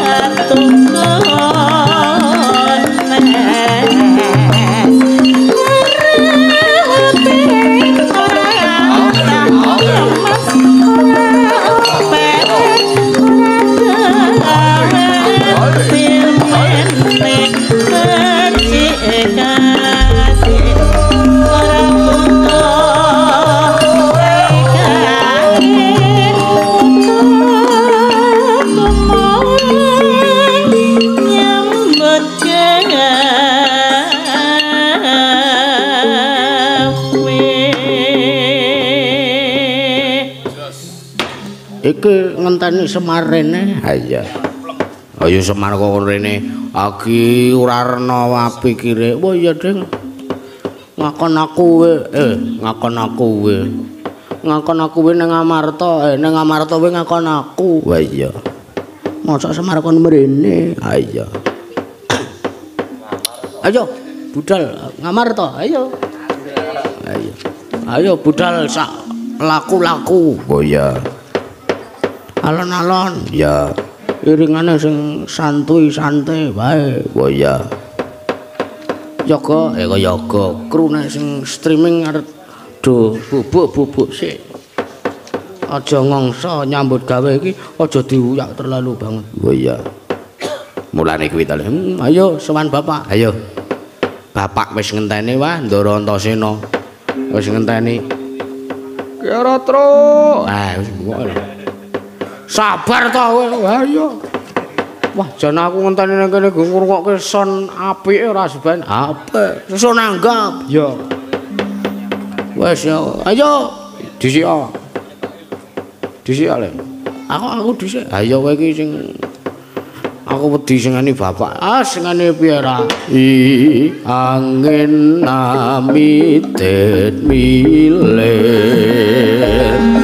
Iki ngenteni Semar rene. Ha iya. Ayo Semar kok rene. Agi ora rena wapi kire. Oh iya, Ding. Ngakon aku ngakon aku we. Ngakon aku we ning Amarta, ning Amarta we ngakon aku. Wah iya. Mosok Semar kon mrene. Ha iya. Ayo, budal Ngamarta, ayo. Ayo. Ayo budal sak laku-laku. Oh iya. Alon-alon ya iringane sing santuy-santai wae. Oh iya. Yoga kok yoga krune sing streaming arep do bubuk-bubuk sik. Aja ngongso nyambut gawe iki aja diuyak terlalu banget. Oh iya. Mulane kuwi ta. Ayo sowan Bapak. Ayo. Bapak wis ngenteni wae Ndara Antasena. Wis ngenteni. Kira tru. Ah wis sabar ta kowe. Ayo. Wah, jan aku ngenteni nang kene ngrungokke son apike ora seban. Apik. Son anggap. Ya. Wes ya. Ayo. Dhisik. Dhisik ale. Aku dhisik. Ayo kowe iki sing aku wedi singane bapak. Singane piye ra? Angin namitet milen.